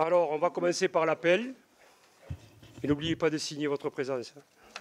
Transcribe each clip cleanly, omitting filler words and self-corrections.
Alors, on va commencer par l'appel. Et n'oubliez pas de signer votre présence.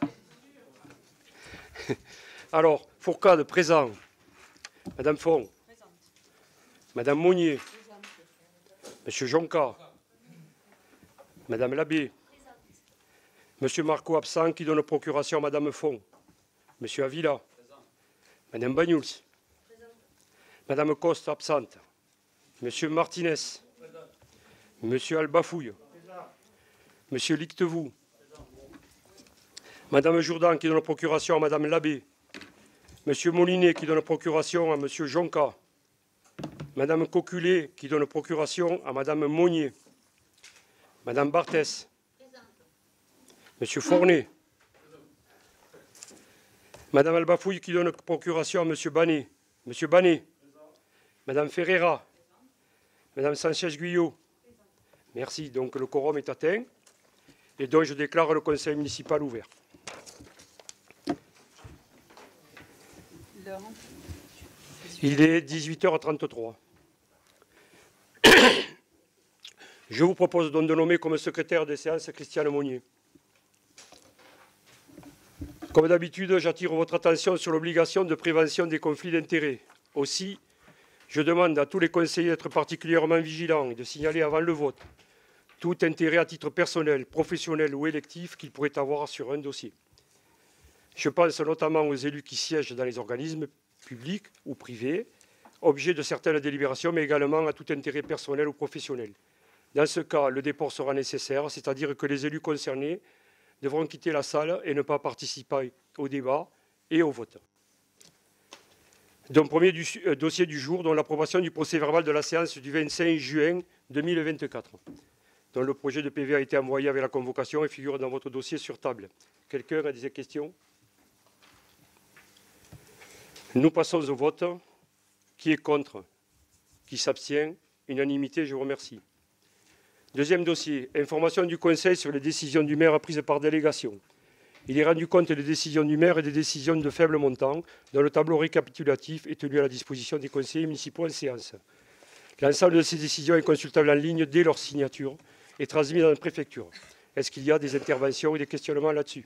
Alors, Fourcade, présent. Madame Font. Présente. Madame Monnier. Présente. Monsieur Jonca. Madame Labbé. Présente. Monsieur Marco, absent, qui donne procuration à Madame Font. Monsieur Avila. Présent. Madame Bagnouls. Présente. Madame Coste, absente. Monsieur Martinez. Présent. Monsieur Albafouille. Présent. Monsieur Lictevou. Présent. Madame Jourdan, qui donne procuration à Madame Labbé. Monsieur Molinet, qui donne procuration à Monsieur Jonca. Madame Coculé, qui donne procuration à Madame Monnier. Madame Barthès. Présente. Monsieur Fournet. Présent. Madame Albafouille, qui donne procuration à Monsieur Banet. Monsieur Banet. Présent. Madame Ferreira. Présent. Madame Sanchez-Guyot. Merci. Donc le quorum est atteint. Et donc je déclare le conseil municipal ouvert. Il est 18h33. Je vous propose donc de nommer comme secrétaire des séances Christiane Monnier. Comme d'habitude, j'attire votre attention sur l'obligation de prévention des conflits d'intérêts. Aussi, je demande à tous les conseillers d'être particulièrement vigilants et de signaler avant le vote tout intérêt à titre personnel, professionnel ou électif qu'ils pourraient avoir sur un dossier. Je pense notamment aux élus qui siègent dans les organismes publics ou privés, objet de certaines délibérations, mais également à tout intérêt personnel ou professionnel. Dans ce cas, le déport sera nécessaire, c'est-à-dire que les élus concernés devront quitter la salle et ne pas participer au débat et au vote. Donc, premier dossier du jour, dont l'approbation du procès-verbal de la séance du 25 juin 2024, dont le projet de PV a été envoyé avec la convocation et figure dans votre dossier sur table. Quelqu'un a des questions ? Nous passons au vote. Qui est contre? Qui s'abstient? Unanimité, je vous remercie. Deuxième dossier, information du Conseil sur les décisions du maire prises par délégation. Il est rendu compte des décisions du maire et des décisions de faible montant, dont le tableau récapitulatif est tenu à la disposition des conseillers municipaux en séance. L'ensemble de ces décisions est consultable en ligne dès leur signature et transmis dans la préfecture. Est-ce qu'il y a des interventions ou des questionnements là-dessus?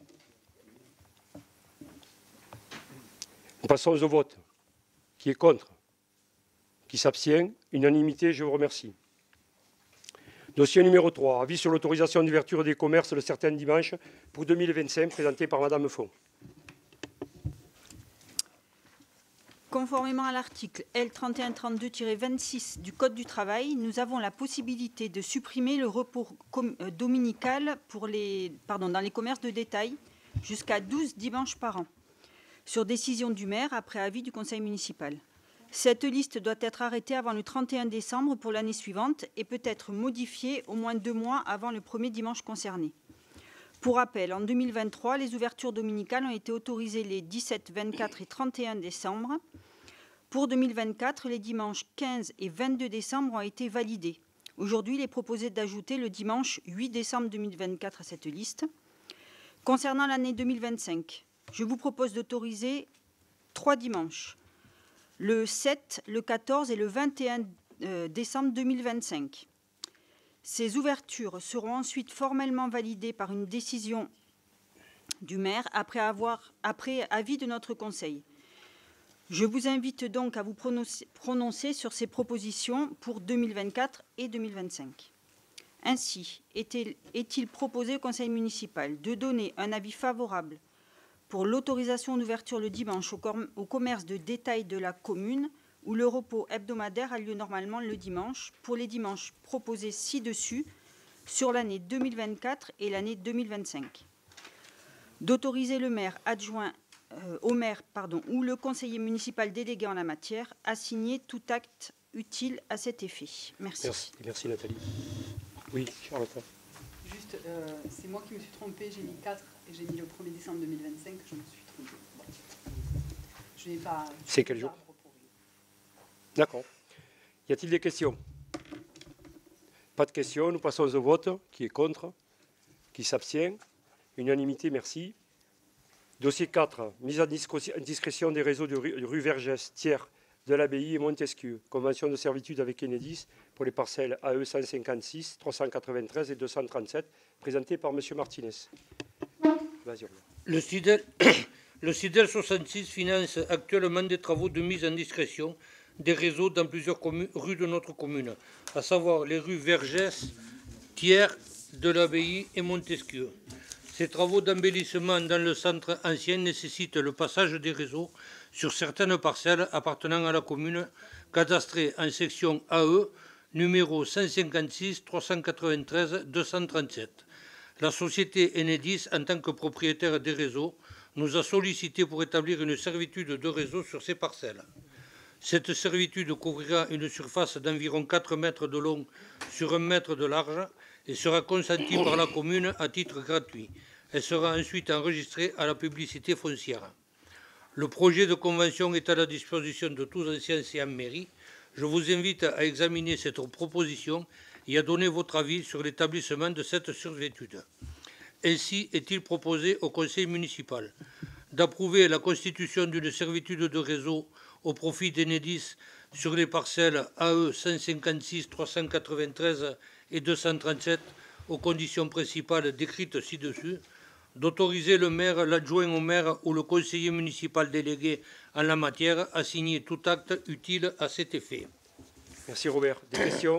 Nous passons au vote. Qui est contre? Qui s'abstient? Unanimité, je vous remercie. Dossier numéro 3, avis sur l'autorisation d'ouverture des commerces de certains dimanches pour 2025, présenté par Madame Font. Conformément à l'article L3132-26 du Code du travail, nous avons la possibilité de supprimer le repos dominical dans les commerces de détail jusqu'à 12 dimanches par an, sur décision du maire après avis du conseil municipal. Cette liste doit être arrêtée avant le 31 décembre pour l'année suivante et peut être modifiée au moins 2 mois avant le premier dimanche concerné. Pour rappel, en 2023, les ouvertures dominicales ont été autorisées les 17, 24 et 31 décembre. Pour 2024, les dimanches 15 et 22 décembre ont été validés. Aujourd'hui, il est proposé d'ajouter le dimanche 8 décembre 2024 à cette liste. Concernant l'année 2025, je vous propose d'autoriser 3 dimanches. Le 7, le 14 et le 21 décembre 2025. Ces ouvertures seront ensuite formellement validées par une décision du maire après avis de notre conseil. Je vous invite donc à vous prononcer sur ces propositions pour 2024 et 2025. Ainsi, est-il proposé au conseil municipal de donner un avis favorable pour l'autorisation d'ouverture le dimanche au commerce de détail de la commune où le repos hebdomadaire a lieu normalement le dimanche pour les dimanches proposés ci-dessus sur l'année 2024 et l'année 2025. D'autoriser le maire adjoint ou le conseiller municipal délégué en la matière à signer tout acte utile à cet effet. Merci. Merci Nathalie. Oui, Charlotte. Juste, c'est moi qui me suis trompée, j'ai mis 4 et j'ai mis le 1er décembre 2025, je me suis trompée. Bon. Je n'ai pas... C'est quel jour? D'accord. Y a-t-il des questions? Pas de questions, nous passons au vote. Qui est contre? Qui s'abstient? Unanimité, merci. Dossier 4, mise à discrétion des réseaux de rue Vergès, tiers, de l'Abbaye et Montesquieu. Convention de servitude avec Enedis pour les parcelles AE 156, 393 et 237, présentée par M. Martinez. Vas-y, Le SIDEL 66 finance actuellement des travaux de mise en discrétion des réseaux dans plusieurs rues de notre commune, à savoir les rues Vergès, Thiers, de l'Abbaye et Montesquieu. Ces travaux d'embellissement dans le centre ancien nécessitent le passage des réseaux sur certaines parcelles appartenant à la commune, cadastrées en section AE, numéro 156 393 237. La société Enedis, en tant que propriétaire des réseaux, nous a sollicité pour établir une servitude de réseau sur ces parcelles. Cette servitude couvrira une surface d'environ 4 mètres de long sur 1 mètre de large et sera consentie par la commune à titre gratuit. Elle sera ensuite enregistrée à la publicité foncière. Le projet de convention est à la disposition de tous anciens en mairie. Je vous invite à examiner cette proposition et à donner votre avis sur l'établissement de cette servitude. Ainsi est-il proposé au conseil municipal d'approuver la constitution d'une servitude de réseau au profit d'Enedis sur les parcelles AE 156, 393 et 237 aux conditions principales décrites ci-dessus, d'autoriser le maire, l'adjoint au maire ou le conseiller municipal délégué en la matière à signer tout acte utile à cet effet. Merci Robert. Des questions?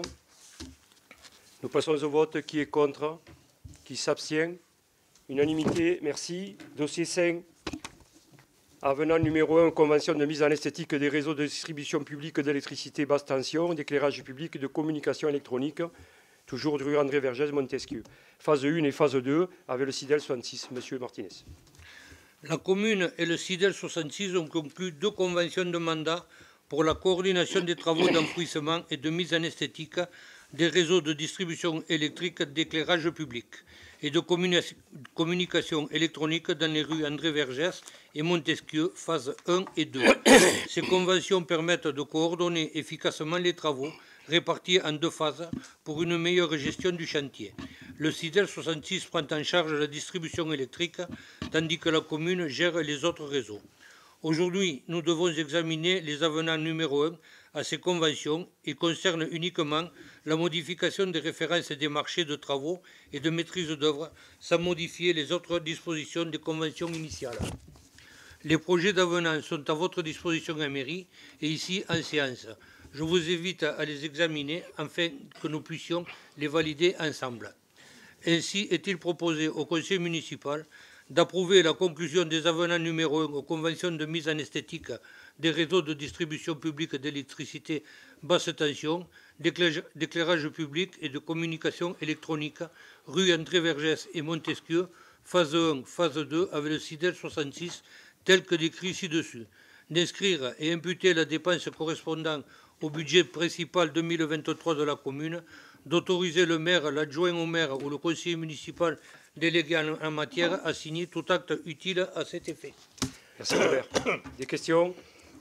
Nous passons au vote. Qui est contre? Qui s'abstient? Unanimité. Merci. Dossier 5. Avenant numéro 1, convention de mise en esthétique des réseaux de distribution publique d'électricité basse tension, d'éclairage public et de communication électronique, toujours de rue André Vergès, Montesquieu. Phase 1 et phase 2 avec le SIDEL 66. Monsieur Martinez. La commune et le SIDEL 66 ont conclu 2 conventions de mandat pour la coordination des travaux d'enfouissement et de mise en esthétique des réseaux de distribution électrique d'éclairage public et de communication électronique dans les rues André Vergès et Montesquieu, phase 1 et 2. Ces conventions permettent de coordonner efficacement les travaux répartis en 2 phases pour une meilleure gestion du chantier. Le SIDEL 66 prend en charge la distribution électrique, tandis que la commune gère les autres réseaux. Aujourd'hui, nous devons examiner les avenants numéro 1 à ces conventions et concernent uniquement la modification des références des marchés de travaux et de maîtrise d'œuvre, sans modifier les autres dispositions des conventions initiales. Les projets d'avenants sont à votre disposition en mairie et ici en séance. Je vous invite à les examiner afin que nous puissions les valider ensemble. Ainsi est-il proposé au conseil municipal d'approuver la conclusion des avenants numéro 1 aux conventions de mise en esthétique des réseaux de distribution publique d'électricité basse tension, d'éclairage public et de communication électronique, rue André Vergès et Montesquieu, phase 1, phase 2, avec le SIDEL 66, tel que décrit ci-dessus. D'inscrire et imputer la dépense correspondant au budget principal 2023 de la commune, d'autoriser le maire, l'adjoint au maire ou le conseiller municipal délégué en matière à signer tout acte utile à cet effet. Merci Robert. Des questions?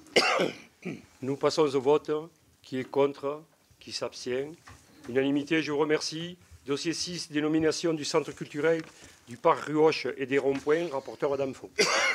Nous passons au vote. Qui est contre? Qui s'abstient? Unanimité, je vous remercie. Dossier 6, dénomination du centre culturel du parc Ruoche et des ronds-points. Rapporteur Madame Faux.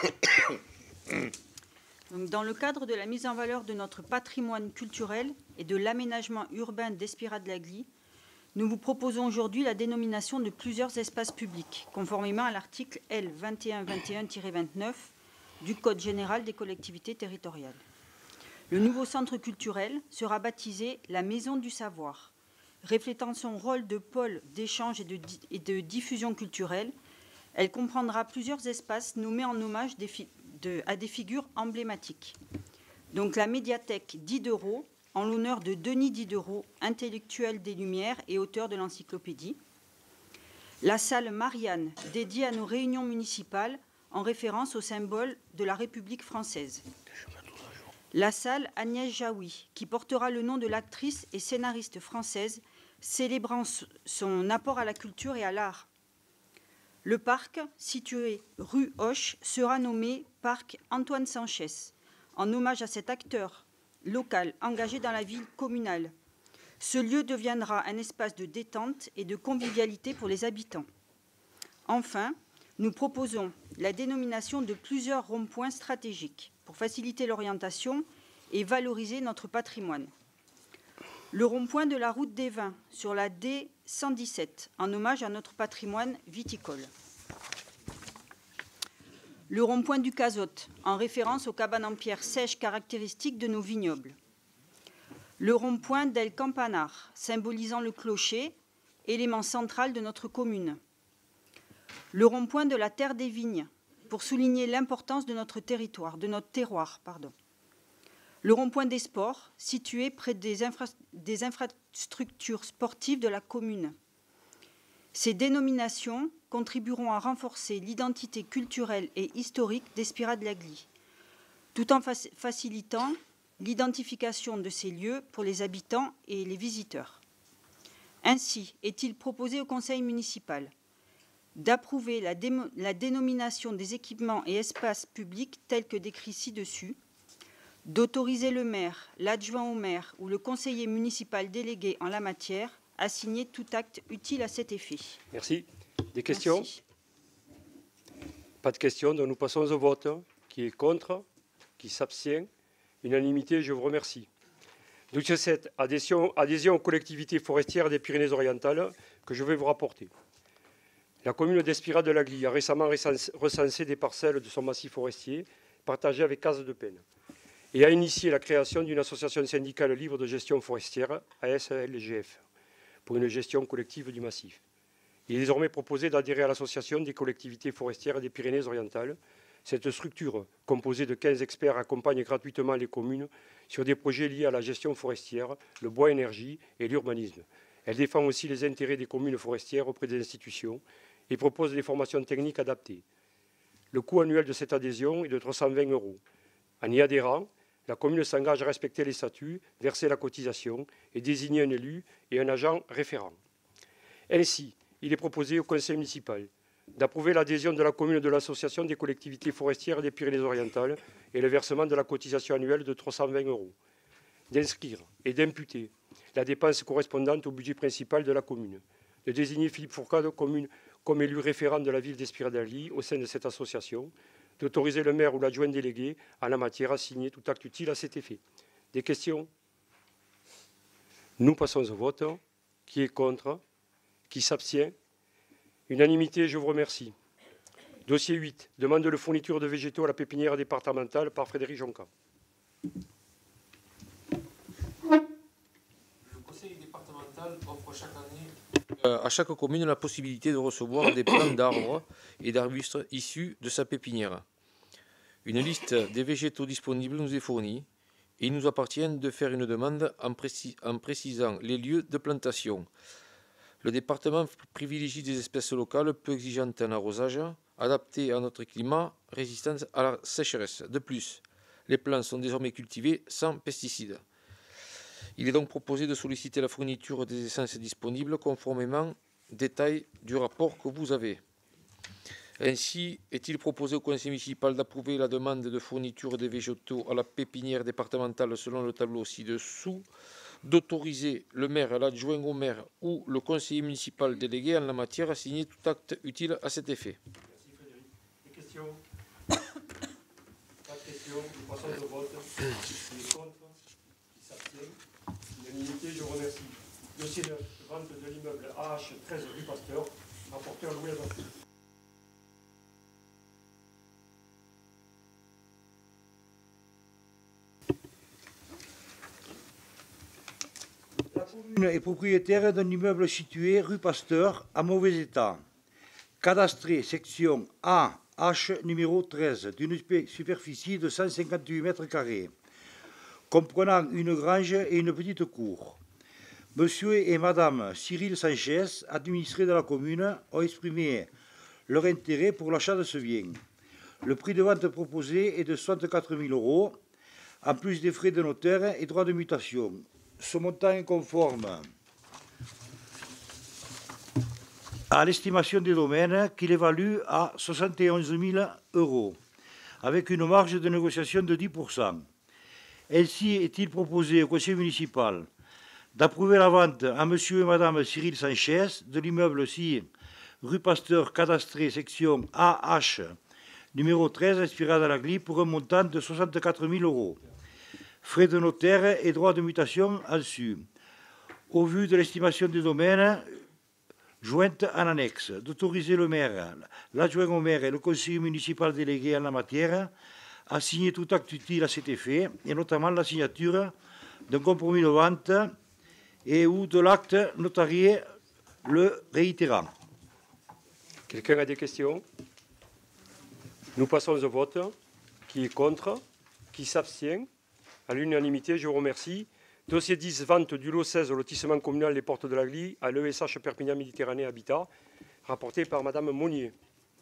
Donc, dans le cadre de la mise en valeur de notre patrimoine culturel et de l'aménagement urbain d'Espira-de-l'Agly, nous vous proposons aujourd'hui la dénomination de plusieurs espaces publics, conformément à l'article L. 2121-29 du Code général des collectivités territoriales. Le nouveau centre culturel sera baptisé la Maison du Savoir. Reflétant son rôle de pôle d'échange et de diffusion culturelle, elle comprendra plusieurs espaces nommés en hommage à des figures emblématiques. Donc la médiathèque Diderot, en l'honneur de Denis Diderot, intellectuel des Lumières et auteur de l'encyclopédie. La salle Marianne, dédiée à nos réunions municipales, en référence au symbole de la République française. La salle Agnès Jaoui, qui portera le nom de l'actrice et scénariste française, célébrant son apport à la culture et à l'art. Le parc, situé rue Hoche, sera nommé Parc Antoine Sanchès, en hommage à cet acteur local engagé dans la vie communale. Ce lieu deviendra un espace de détente et de convivialité pour les habitants. Enfin, nous proposons la dénomination de plusieurs ronds-points stratégiques pour faciliter l'orientation et valoriser notre patrimoine. Le rond-point de la route des Vins sur la D117, en hommage à notre patrimoine viticole. Le rond-point du Cazotte, en référence aux cabanes en pierre sèche caractéristiques de nos vignobles. Le rond-point d'El Campanar, symbolisant le clocher, élément central de notre commune. Le rond-point de la Terre des Vignes, pour souligner l'importance de notre terroir. Le rond-point des sports, situé près des infrastructures sportives de la commune. Ces dénominations contribueront à renforcer l'identité culturelle et historique d'Espira-de-l'Agly, tout en facilitant l'identification de ces lieux pour les habitants et les visiteurs. Ainsi, est-il proposé au Conseil municipal d'approuver la dénomination des équipements et espaces publics tels que décrits ci-dessus, d'autoriser le maire, l'adjoint au maire ou le conseiller municipal délégué en la matière à signer tout acte utile à cet effet. Merci. Des questions? Merci. Pas de questions, donc nous passons au vote. Qui est contre? Qui s'abstient? Unanimité, je vous remercie. Donc cette adhésion aux collectivités forestières des Pyrénées-Orientales que je vais vous rapporter. La commune d'Espira-de-l'Agly a récemment recensé des parcelles de son massif forestier partagées avec Cases de Pène et a initié la création d'une association syndicale libre de gestion forestière, ASLGF, pour une gestion collective du massif. Il est désormais proposé d'adhérer à l'association des collectivités forestières des Pyrénées-Orientales. Cette structure, composée de 15 experts, accompagne gratuitement les communes sur des projets liés à la gestion forestière, le bois énergie et l'urbanisme. Elle défend aussi les intérêts des communes forestières auprès des institutions et propose des formations techniques adaptées. Le coût annuel de cette adhésion est de 320 €. En y adhérant, la commune s'engage à respecter les statuts, verser la cotisation et désigner un élu et un agent référent. Ainsi, il est proposé au conseil municipal d'approuver l'adhésion de la commune de l'association des collectivités forestières des Pyrénées-Orientales et le versement de la cotisation annuelle de 320 €, d'inscrire et d'imputer la dépense correspondante au budget principal de la commune, de désigner Philippe Fourcade comme élu référent de la ville d'Espira-de-l'Agly au sein de cette association, d'autoriser le maire ou l'adjoint délégué en la matière à signer tout acte utile à cet effet. Des questions? Nous passons au vote. Qui est contre? Qui s'abstient? Unanimité, je vous remercie. Dossier 8. Demande de fourniture de végétaux à la pépinière départementale par Frédéric Jonca. Le conseil départemental offre chaque année à chaque commune la possibilité de recevoir des plants d'arbres et d'arbustes issus de sa pépinière. Une liste des végétaux disponibles nous est fournie et il nous appartient de faire une demande en précisant les lieux de plantation. Le département privilégie des espèces locales peu exigeantes en arrosage, adaptées à notre climat, résistantes à la sécheresse. De plus, les plants sont désormais cultivés sans pesticides. Il est donc proposé de solliciter la fourniture des essences disponibles conformément aux détails du rapport que vous avez. Ainsi, est-il proposé au conseil municipal d'approuver la demande de fourniture des végétaux à la pépinière départementale selon le tableau ci-dessous, d'autoriser le maire, l'adjoint au maire ou le conseiller municipal délégué en la matière à signer tout acte utile à cet effet. Merci Frédéric. Des questions? Pas de questions. Nous passons au vote. Qui est contre? Qui s'abstient? Unanimité, je vous remercie. Dossier 9. Vente de l'immeuble AH 13 rue Pasteur. Rapporteur Louis Adolphe. La commune est propriétaire d'un immeuble situé rue Pasteur, en mauvais état. Cadastré, section AH numéro 13, d'une superficie de 158 mètres carrés, comprenant une grange et une petite cour. Monsieur et Madame Cyril Sanchez, administrés de la commune, ont exprimé leur intérêt pour l'achat de ce bien. Le prix de vente proposé est de 64 000 €, en plus des frais de notaire et droits de mutation. Ce montant est conforme à l'estimation des domaines qu'il évalue à 71 000 €, avec une marge de négociation de 10%. Ainsi est-il proposé au conseil municipal d'approuver la vente à monsieur et madame Cyril Sanchez de l'immeuble ci rue Pasteur cadastré section AH numéro 13 Espira-de-l'Agly pour un montant de 64 000 €. frais de notaire et droits de mutation en su. Au vu de l'estimation des domaines jointe en annexe, d'autoriser le maire, l'adjoint au maire et le conseiller municipal délégué en la matière à signer tout acte utile à cet effet, et notamment la signature d'un compromis de vente et ou de l'acte notarié le réitérant. Quelqu'un a des questions? Nous passons au vote. Qui est contre? Qui s'abstient? À l'unanimité, je vous remercie. Dossier 10, vente du lot 16 au lotissement communal Les Portes de la Glie à l'ESH Perpignan Méditerranée Habitat, rapporté par Madame Monnier.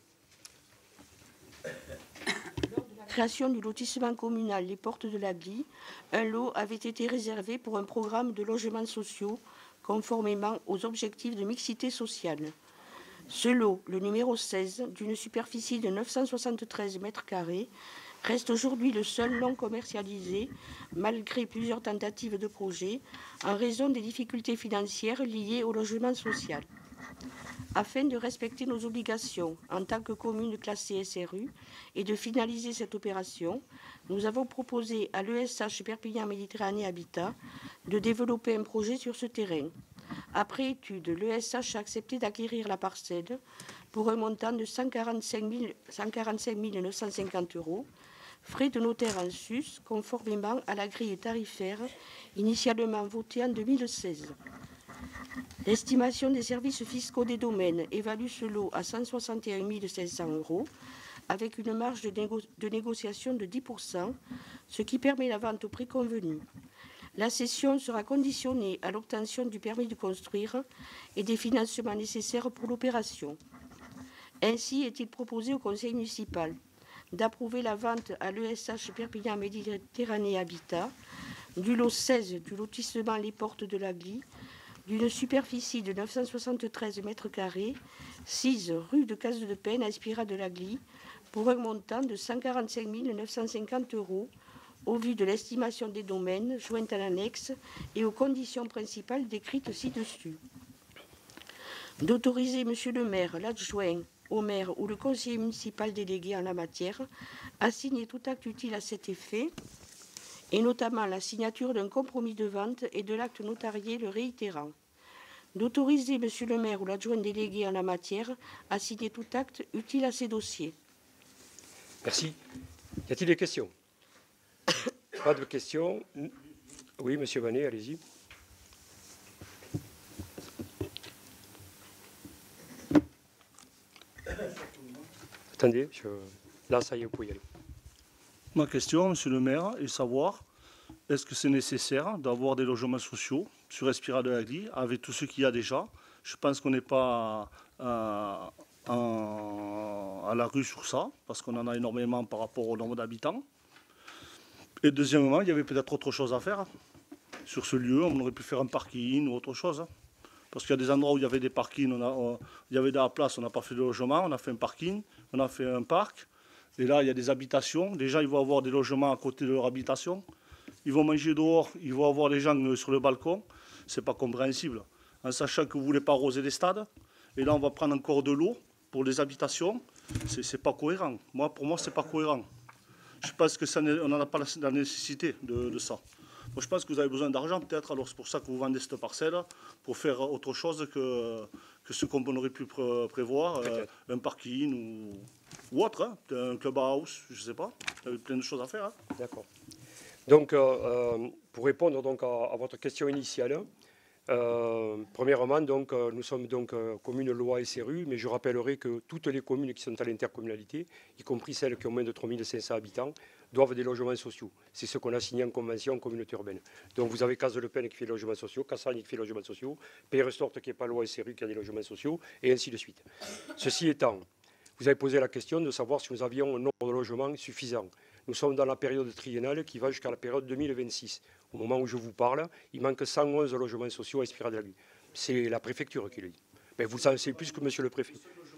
Lors de la création du lotissement communal Les Portes de la Glie, un lot avait été réservé pour un programme de logements sociaux conformément aux objectifs de mixité sociale. Ce lot, le numéro 16, d'une superficie de 973 mètres carrés, reste aujourd'hui le seul non commercialisé, malgré plusieurs tentatives de projet, en raison des difficultés financières liées au logement social. Afin de respecter nos obligations en tant que commune classée SRU et de finaliser cette opération, nous avons proposé à l'ESH Perpignan Méditerranée Habitat de développer un projet sur ce terrain. Après étude, l'ESH a accepté d'acquérir la parcelle pour un montant de 145 950 €, frais de notaire en sus, conformément à la grille tarifaire initialement votée en 2016. L'estimation des services fiscaux des domaines évalue ce lot à 161 500 €, avec une marge de négociation de 10%, ce qui permet la vente au prix convenu. La cession sera conditionnée à l'obtention du permis de construire et des financements nécessaires pour l'opération. Ainsi est-il proposé au conseil municipal d'approuver la vente à l'ESH Perpignan Méditerranée Habitat du lot 16 du lotissement Les Portes de la Glie, d'une superficie de 973 mètres carrés, 6 rue de Casse-de-Pène, Aspira de la Glie, pour un montant de 145 950 € au vu de l'estimation des domaines jointes à l'annexe et aux conditions principales décrites ci-dessus. D'autoriser Monsieur le maire, l'adjoint au maire ou le conseiller municipal délégué en la matière à signer tout acte utile à cet effet, et notamment la signature d'un compromis de vente et de l'acte notarié le réitérant. D'autoriser Monsieur le maire ou l'adjoint délégué en la matière à signer tout acte utile à ces dossiers. Merci. Y a-t-il des questions? Pas de questions. Oui, Monsieur Vanet, allez-y. Attendez, là, ça y est, vous pouvez y aller. Ma question, Monsieur le maire, est de savoir, est-ce que c'est nécessaire d'avoir des logements sociaux sur Aspira de la Glie avec tout ce qu'il y a déjà? Je pense qu'on n'est pas à la rue sur ça, parce qu'on en a énormément par rapport au nombre d'habitants. Et deuxièmement, il y avait peut-être autre chose à faire. Sur ce lieu, on aurait pu faire un parking ou autre chose. Parce qu'il y a des endroits où il y avait des parkings, il y avait de la place, on n'a pas fait de logement, on a fait un parking, on a fait un parc. Et là, il y a des habitations. Les gens, ils vont avoir des logements à côté de leur habitation. Ils vont manger dehors, ils vont avoir des gens sur le balcon. Ce n'est pas compréhensible. En sachant que vous ne voulez pas arroser les stades. Et là, on va prendre encore de l'eau pour les habitations. Ce n'est pas cohérent. Pour moi, ce n'est pas cohérent. Je pense qu'on n'en a pas la nécessité de ça. Moi, je pense que vous avez besoin d'argent, peut-être. Alors, c'est pour ça que vous vendez cette parcelle, pour faire autre chose que ce qu'on aurait pu prévoir, un parking ou autre, hein, un clubhouse, je ne sais pas. Il y avait plein de choses à faire. Hein. D'accord. Donc, pour répondre donc à votre question initiale, premièrement, donc, nous sommes donc commune loi SRU, mais je rappellerai que toutes les communes qui sont à l'intercommunalité, y compris celles qui ont moins de 3500 habitants, doivent des logements sociaux. C'est ce qu'on a signé en convention communauté urbaine. Donc vous avez Case-de-Pène qui fait des logements sociaux, Cassagne qui fait des logements sociaux, Pays-Restorte qui n'est pas loi SRU qui a des logements sociaux, et ainsi de suite. Ceci étant, vous avez posé la question de savoir si nous avions un nombre de logements suffisant. Nous sommes dans la période triennale qui va jusqu'à la période 2026. Au moment où je vous parle, il manque 111 logements sociaux à Aspira de la Glie. C'est la préfecture qui le dit. Mais vous en savez plus que monsieur le préfet.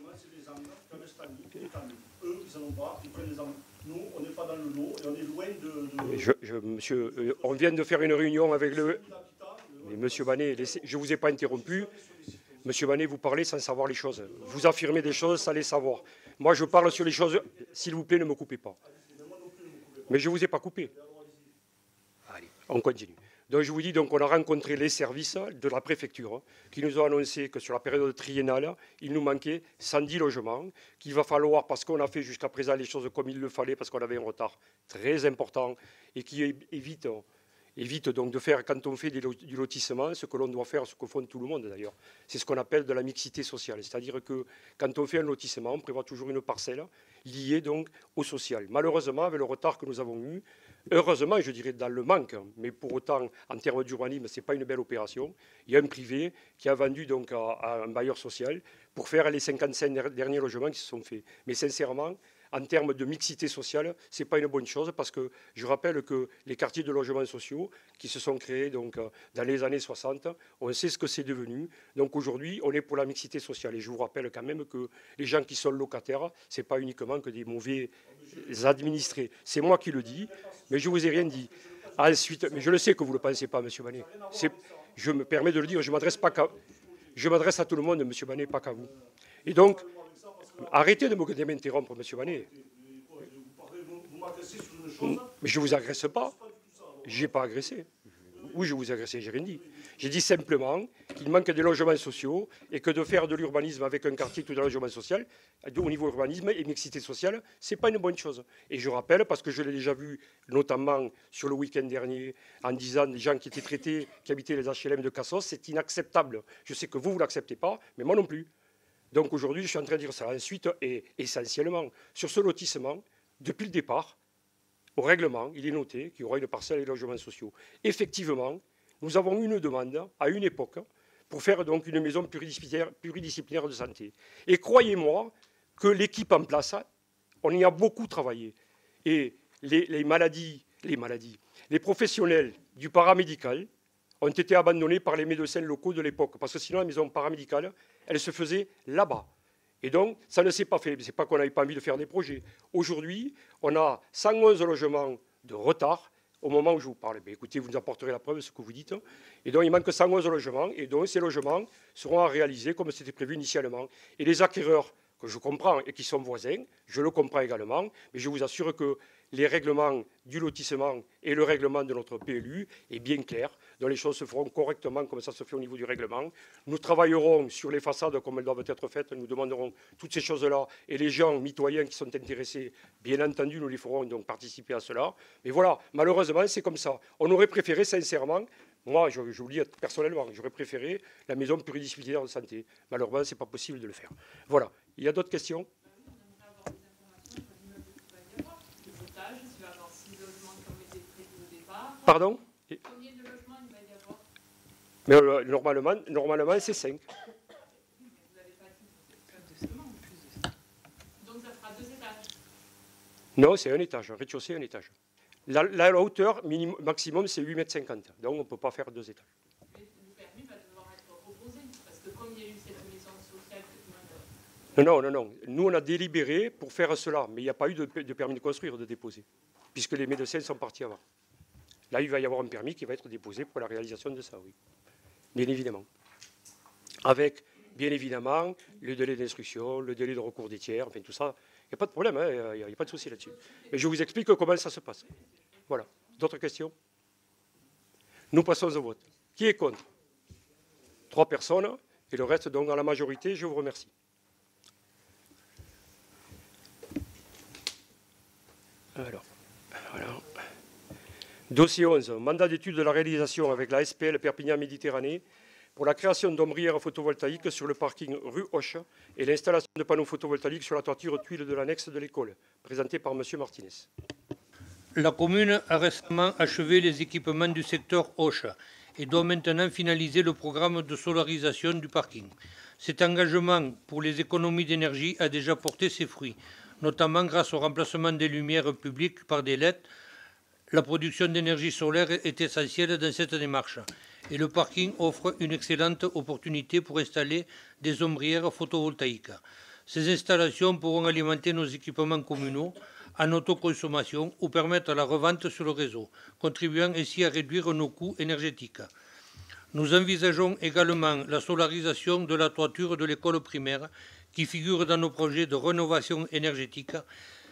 Eux, ils n'en ont pas, ils prennent les angles. Nous, on n'est pas dans le lot et on est loin de... Monsieur, on vient de faire une réunion avec le... Mais monsieur Vanet, je ne vous ai pas interrompu. Monsieur Vanet, vous parlez sans savoir les choses. Vous affirmez des choses sans les savoir. Moi, je parle sur les choses... S'il vous plaît, ne me coupez pas. Mais je ne vous ai pas coupé. On continue. Donc je vous dis, donc, on a rencontré les services de la préfecture qui nous ont annoncé que sur la période triennale, il nous manquait 110 logements, qu'il va falloir, parce qu'on a fait jusqu'à présent les choses comme il le fallait, parce qu'on avait un retard très important et qui évite donc de faire, quand on fait du lotissement, ce que l'on doit faire, ce que font tout le monde d'ailleurs. C'est ce qu'on appelle de la mixité sociale. C'est-à-dire que quand on fait un lotissement, on prévoit toujours une parcelle liée donc au social. Malheureusement, avec le retard que nous avons eu, heureusement, je dirais dans le manque, mais pour autant, en termes d'urbanisme, ce n'est pas une belle opération. Il y a un privé qui a vendu donc à un bailleur social pour faire les 55 derniers logements qui se sont faits. Mais sincèrement, en termes de mixité sociale, ce n'est pas une bonne chose parce que je rappelle que les quartiers de logements sociaux qui se sont créés donc, dans les années 60, on sait ce que c'est devenu. Donc aujourd'hui, on est pour la mixité sociale. Et je vous rappelle quand même que les gens qui sont locataires, ce n'est pas uniquement que des mauvais administrés. C'est moi qui le dis, mais je ne vous ai rien dit. Ensuite, mais je le sais que vous ne le pensez pas, M. Banet. Je me permets de le dire, je m'adresse à tout le monde, M. Banet, pas qu'à vous. Et donc, arrêtez de m'interrompre, M. Banet. Mais je ne vous agresse pas. Je n'ai pas agressé. Oui, je vous ai agressé, j'ai rien dit. J'ai dit simplement qu'il manque des logements sociaux et que de faire de l'urbanisme avec un quartier tout un logement social, au niveau urbanisme et mixité sociale, ce n'est pas une bonne chose. Et je rappelle, parce que je l'ai déjà vu, notamment sur le week-end dernier, en disant des gens qui étaient traités, qui habitaient les HLM de Cassos, c'est inacceptable. Je sais que vous ne l'acceptez pas, mais moi non plus. Donc aujourd'hui, je suis en train de dire ça. Ensuite, et essentiellement, sur ce lotissement, depuis le départ, au règlement, il est noté qu'il y aura une parcelle et logements sociaux. Effectivement, nous avons eu une demande à une époque pour faire donc une maison pluridisciplinaire de santé. Et croyez-moi que l'équipe en place, on y a beaucoup travaillé. Et les professionnels du paramédical ont été abandonnés par les médecins locaux de l'époque. Parce que sinon, la maison paramédicale, elle se faisait là-bas. Et donc, ça ne s'est pas fait. Ce n'est pas qu'on n'avait pas envie de faire des projets. Aujourd'hui, on a 111 logements de retard au moment où je vous parle. Mais écoutez, vous nous apporterez la preuve de ce que vous dites. Et donc, il manque 111 logements. Et donc, ces logements seront à réaliser comme c'était prévu initialement. Et les acquéreurs, que je comprends et qui sont voisins, je le comprends également. Mais je vous assure que les règlements du lotissement et le règlement de notre PLU est bien clair, dont les choses se feront correctement comme ça se fait au niveau du règlement. Nous travaillerons sur les façades comme elles doivent être faites, nous demanderons toutes ces choses-là, et les gens mitoyens qui sont intéressés, bien entendu, nous les ferons donc participer à cela. Mais voilà, malheureusement, c'est comme ça. On aurait préféré, sincèrement, moi, je vous le dis personnellement, j'aurais préféré la maison pluridisciplinaire de santé. Malheureusement, ce n'est pas possible de le faire. Voilà. Il y a d'autres questions ? Pardon ? Combien de logements il va y avoir ? Mais normalement c'est 5. Donc ça fera 2 étages ? Non, c'est un étage, un rez-de-chaussée, un étage. La hauteur maximum, c'est 8,50 m. Donc on ne peut pas faire 2 étages. Mais le permis va devoir être proposé, parce que comme il y a eu cette maison sociale... Non. Nous, on a délibéré pour faire cela, mais il n'y a pas eu de permis de construire, de déposer, puisque les médecins sont partis avant. Là, il va y avoir un permis qui va être déposé pour la réalisation de ça, oui. Bien évidemment. Avec, bien évidemment, le délai d'instruction, le délai de recours des tiers, enfin tout ça. Il n'y a pas de problème, hein, il n'y a pas de souci là-dessus. Mais je vous explique comment ça se passe. Voilà. D'autres questions ? Nous passons au vote. Qui est contre ? 3 personnes. Et le reste, donc, dans la majorité, je vous remercie. Alors, voilà. Dossier 11, mandat d'étude de la réalisation avec la SPL Perpignan Méditerranée pour la création d'ombrières photovoltaïques sur le parking rue Hoche et l'installation de panneaux photovoltaïques sur la toiture tuile de l'annexe de l'école, présenté par M. Martinez. La commune a récemment achevé les équipements du secteur Hoche et doit maintenant finaliser le programme de solarisation du parking. Cet engagement pour les économies d'énergie a déjà porté ses fruits, notamment grâce au remplacement des lumières publiques par des LED. La production d'énergie solaire est essentielle dans cette démarche et le parking offre une excellente opportunité pour installer des ombrières photovoltaïques. Ces installations pourront alimenter nos équipements communaux en autoconsommation ou permettre la revente sur le réseau, contribuant ainsi à réduire nos coûts énergétiques. Nous envisageons également la solarisation de la toiture de l'école primaire qui figure dans nos projets de rénovation énergétique.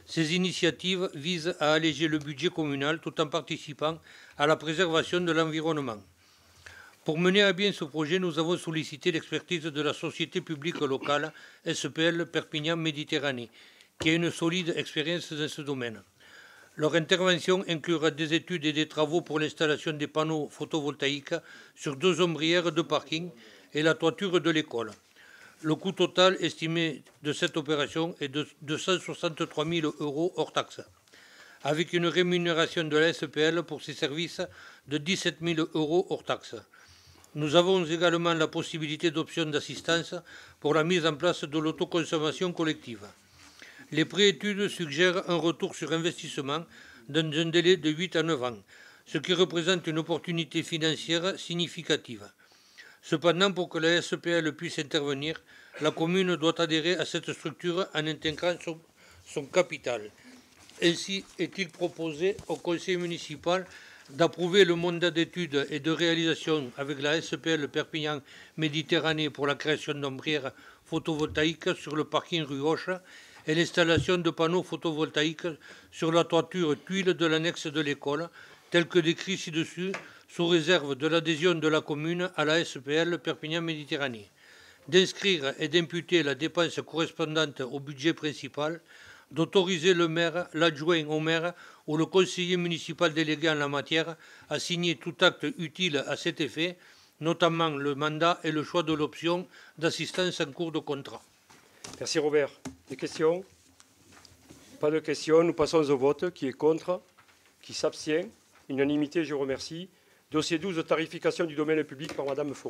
Ces initiatives visent à alléger le budget communal tout en participant à la préservation de l'environnement. Pour mener à bien ce projet, nous avons sollicité l'expertise de la société publique locale SPL Perpignan Méditerranée, qui a une solide expérience dans ce domaine. Leur intervention inclura des études et des travaux pour l'installation des panneaux photovoltaïques sur 2 ombrières de parking et la toiture de l'école. Le coût total estimé de cette opération est de 263 000 € hors taxe, avec une rémunération de la SPL pour ces services de 17 000 € hors taxe. Nous avons également la possibilité d'options d'assistance pour la mise en place de l'autoconsommation collective. Les préétudes suggèrent un retour sur investissement dans un délai de 8 à 9 ans, ce qui représente une opportunité financière significative. Cependant, pour que la SPL puisse intervenir, la commune doit adhérer à cette structure en intégrant son capital. Ainsi est-il proposé au conseil municipal d'approuver le mandat d'études et de réalisation avec la SPL Perpignan Méditerranée pour la création d'ombrières photovoltaïques sur le parking rue Hoche et l'installation de panneaux photovoltaïques sur la toiture tuile de l'annexe de l'école, tel que décrit ci-dessus, sous réserve de l'adhésion de la commune à la SPL Perpignan Méditerranée, d'inscrire et d'imputer la dépense correspondante au budget principal, d'autoriser le maire, l'adjoint au maire ou le conseiller municipal délégué en la matière à signer tout acte utile à cet effet, notamment le mandat et le choix de l'option d'assistance en cours de contrat. Merci Robert. Des questions? Pas de questions. Nous passons au vote. Qui est contre? Qui s'abstient? Unanimité, je vous remercie. Dossier 12, tarification du domaine public par Madame Font.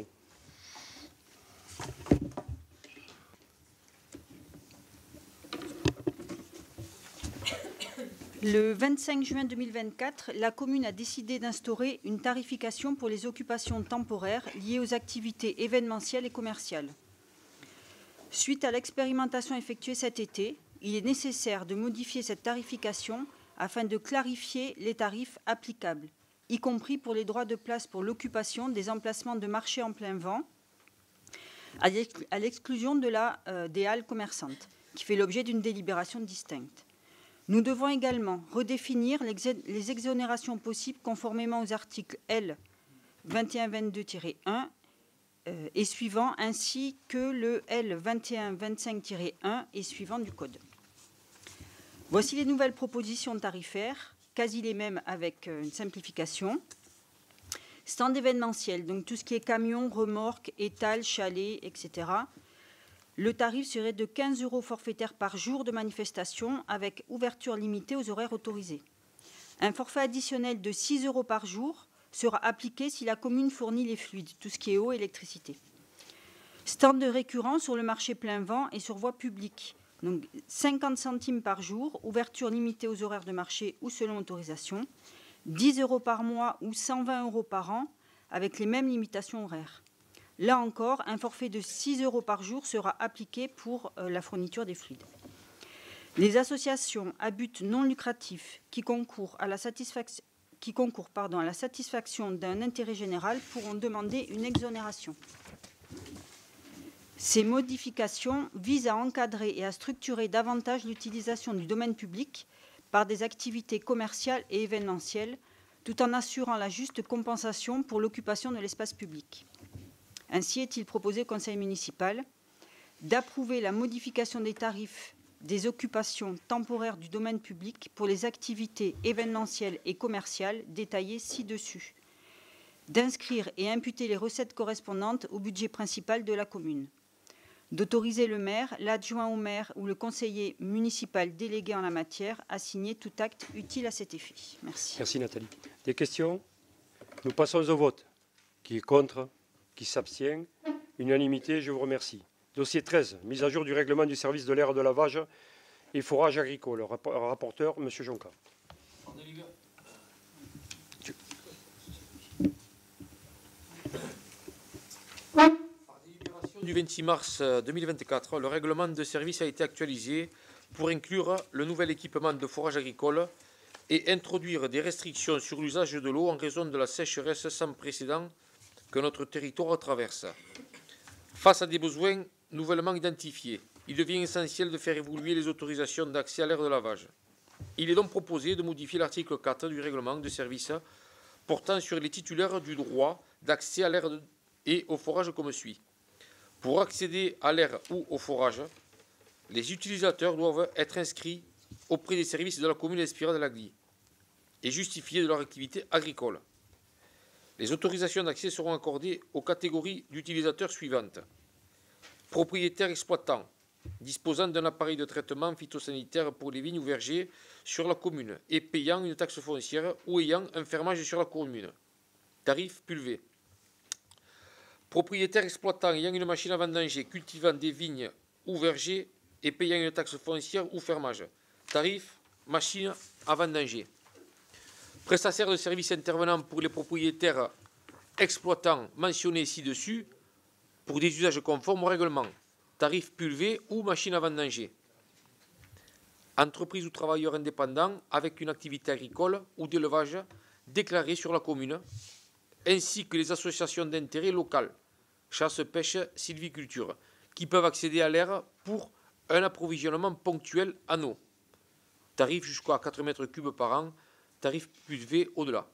Le 25 juin 2024, la commune a décidé d'instaurer une tarification pour les occupations temporaires liées aux activités événementielles et commerciales. Suite à l'expérimentation effectuée cet été, il est nécessaire de modifier cette tarification afin de clarifier les tarifs applicables, y compris pour les droits de place pour l'occupation des emplacements de marché en plein vent, à l'exclusion des halles commerçantes, qui fait l'objet d'une délibération distincte. Nous devons également redéfinir les exonérations possibles conformément aux articles L. 2122-1 et suivants, ainsi que le L. 2125-1 et suivants du Code. Voici les nouvelles propositions tarifaires, quasi les mêmes avec une simplification. Stand événementiel, donc tout ce qui est camion, remorque, étal, chalet, etc. Le tarif serait de 15 € forfaitaires par jour de manifestation avec ouverture limitée aux horaires autorisés. Un forfait additionnel de 6 € par jour sera appliqué si la commune fournit les fluides, tout ce qui est eau et électricité. Stand de récurrent sur le marché plein vent et sur voie publique. Donc 50 centimes par jour, ouverture limitée aux horaires de marché ou selon autorisation. 10 € par mois ou 120 € par an avec les mêmes limitations horaires. Là encore, un forfait de 6 € par jour sera appliqué pour la fourniture des fluides. Les associations à but non lucratif qui concourent à la satisfaction d'un intérêt général pourront demander une exonération. Ces modifications visent à encadrer et à structurer davantage l'utilisation du domaine public par des activités commerciales et événementielles, tout en assurant la juste compensation pour l'occupation de l'espace public. Ainsi est-il proposé au conseil municipal d'approuver la modification des tarifs des occupations temporaires du domaine public pour les activités événementielles et commerciales détaillées ci-dessus, d'inscrire et imputer les recettes correspondantes au budget principal de la commune, d'autoriser le maire, l'adjoint au maire ou le conseiller municipal délégué en la matière à signer tout acte utile à cet effet. Merci. Merci Nathalie. Des questions? Nous passons au vote. Qui est contre? Qui s'abstient? Unanimité, je vous remercie. Dossier 13, mise à jour du règlement du service de l'air de lavage et forage agricole. Rapporteur, M. Jonca. Par délibération du 26 mars 2024, le règlement de service a été actualisé pour inclure le nouvel équipement de forage agricole et introduire des restrictions sur l'usage de l'eau en raison de la sécheresse sans précédent que notre territoire traverse. Face à des besoins nouvellement identifiés, il devient essentiel de faire évoluer les autorisations d'accès à l'air de lavage. Il est donc proposé de modifier l'article 4 du règlement de service portant sur les titulaires du droit d'accès à l'air et au forage comme suit. Pour accéder à l'air ou au forage, les utilisateurs doivent être inscrits auprès des services de la commune d'Espira de l'Agly et justifier de leur activité agricole. Les autorisations d'accès seront accordées aux catégories d'utilisateurs suivantes. Propriétaires exploitants disposant d'un appareil de traitement phytosanitaire pour les vignes ou vergers sur la commune et payant une taxe foncière ou ayant un fermage sur la commune. Tarif pulvé. Propriétaires exploitants ayant une machine à vendanger cultivant des vignes ou vergers et payant une taxe foncière ou fermage. Tarif machine à vendanger. Prestataires de services intervenant pour les propriétaires exploitants mentionnés ci-dessus pour des usages conformes au règlement. Tarif pulvé ou machine à vendanger. Entreprise ou travailleurs indépendants avec une activité agricole ou d'élevage déclarée sur la commune, ainsi que les associations d'intérêt local, chasse, pêche, sylviculture, qui peuvent accéder à l'air pour un approvisionnement ponctuel en eau. Tarif jusqu'à 4 mètres cubes par an, tarif pulvé au-delà.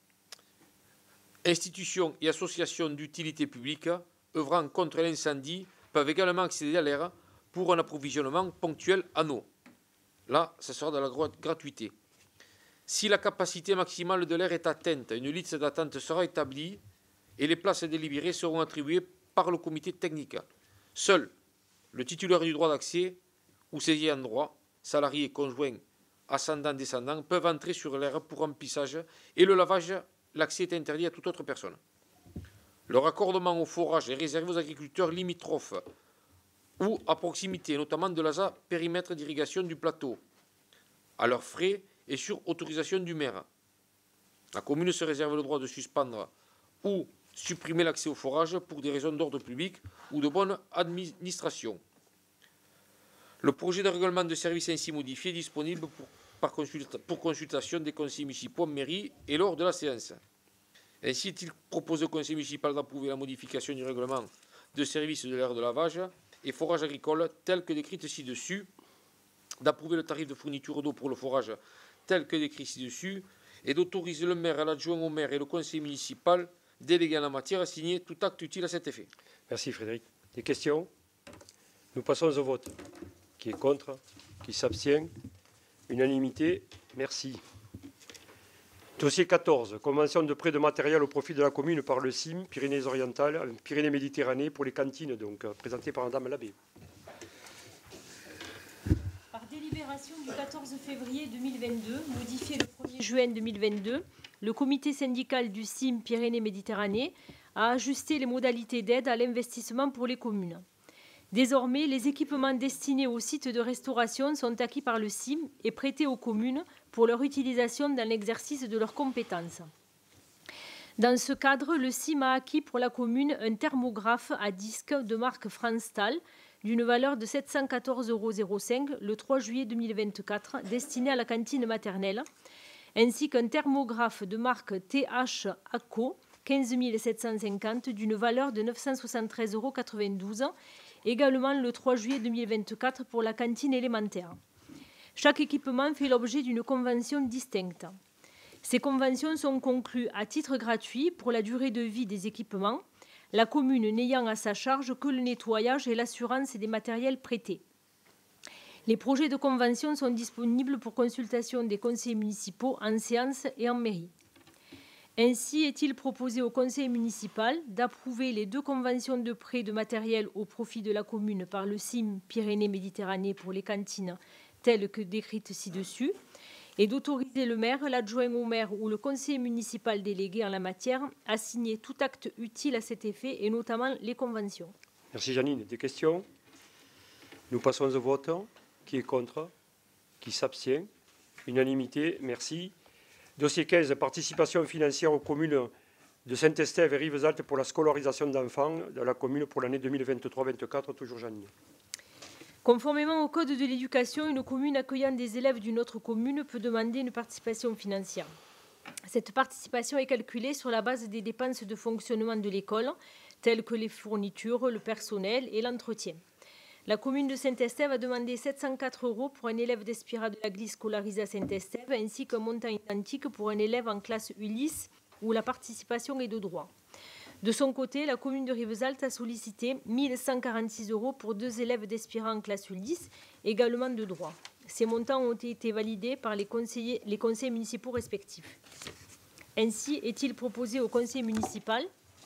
Institutions et associations d'utilité publique œuvrant contre l'incendie peuvent également accéder à l'air pour un approvisionnement ponctuel en eau. Là, ça sera de la gratuité. Si la capacité maximale de l'air est atteinte, une liste d'attente sera établie et les places délibérées seront attribuées par le comité technique. Seul le titulaire du droit d'accès ou ses ayants droit, salariés, conjoints, ascendants, descendants, peuvent entrer sur l'air pour remplissage et le lavage, l'accès est interdit à toute autre personne. Le raccordement au forage est réservé aux agriculteurs limitrophes ou à proximité, notamment de l'ASA périmètre d'irrigation du plateau, à leurs frais et sur autorisation du maire. La commune se réserve le droit de suspendre ou supprimer l'accès au forage pour des raisons d'ordre public ou de bonne administration. Le projet de règlement de service ainsi modifié est disponible pour consultation des conseillers municipaux en mairie et lors de la séance. Ainsi est-il proposé au conseil municipal d'approuver la modification du règlement de service de l'air de lavage et forage agricole tel que décrite ci-dessus, d'approuver le tarif de fourniture d'eau pour le forage tel que décrit ci-dessus et d'autoriser le maire, l'adjoint au maire et le conseil municipal délégué en la matière à signer tout acte utile à cet effet. Merci Frédéric. Des questions? Nous passons au vote. Qui est contre? Qui s'abstient? Unanimité. Merci. Dossier 14. Convention de prêt de matériel au profit de la commune par le CIM Pyrénées-Orientales, Pyrénées-Méditerranée pour les cantines, donc présenté par Madame Labbé. Par délibération du 14 février 2022, modifié le 1er juin 2022, le comité syndical du CIM Pyrénées-Méditerranée a ajusté les modalités d'aide à l'investissement pour les communes. Désormais, les équipements destinés aux sites de restauration sont acquis par le CIM et prêtés aux communes pour leur utilisation dans l'exercice de leurs compétences. Dans ce cadre, le CIM a acquis pour la commune un thermographe à disque de marque France-Tal d'une valeur de 714,05 € le 3 juillet 2024 destiné à la cantine maternelle, ainsi qu'un thermographe de marque TH ACO 15 750 d'une valeur de 973,92 €, également le 3 juillet 2024 pour la cantine élémentaire. Chaque équipement fait l'objet d'une convention distincte. Ces conventions sont conclues à titre gratuit pour la durée de vie des équipements, la commune n'ayant à sa charge que le nettoyage et l'assurance des matériels prêtés. Les projets de convention sont disponibles pour consultation des conseillers municipaux en séance et en mairie. Ainsi est-il proposé au conseil municipal d'approuver les 2 conventions de prêt de matériel au profit de la commune par le CIM Pyrénées-Méditerranée pour les cantines telles que décrites ci-dessus et d'autoriser le maire, l'adjoint au maire ou le conseiller municipal délégué en la matière à signer tout acte utile à cet effet et notamment les conventions. Merci Janine. Des questions? Nous passons au vote. Qui est contre? Qui s'abstient? Unanimité. Merci. Dossier 15. Participation financière aux communes de Saint-Estève et Rivesaltes pour la scolarisation d'enfants de la commune pour l'année 2023-24. Toujours Janine. Conformément au Code de l'éducation, une commune accueillant des élèves d'une autre commune peut demander une participation financière. Cette participation est calculée sur la base des dépenses de fonctionnement de l'école, telles que les fournitures, le personnel et l'entretien. La commune de Saint-Estève a demandé 704 € pour un élève d'Espira de la Glisse scolarisé à Saint-Estève, ainsi qu'un montant identique pour un élève en classe Ulysse, où la participation est de droit. De son côté, la commune de Rivesaltes a sollicité 1146 € pour 2 élèves d'Espira en classe Ulysse, également de droit. Ces montants ont été validés par les conseils municipaux respectifs. Ainsi est-il proposé au conseil municipal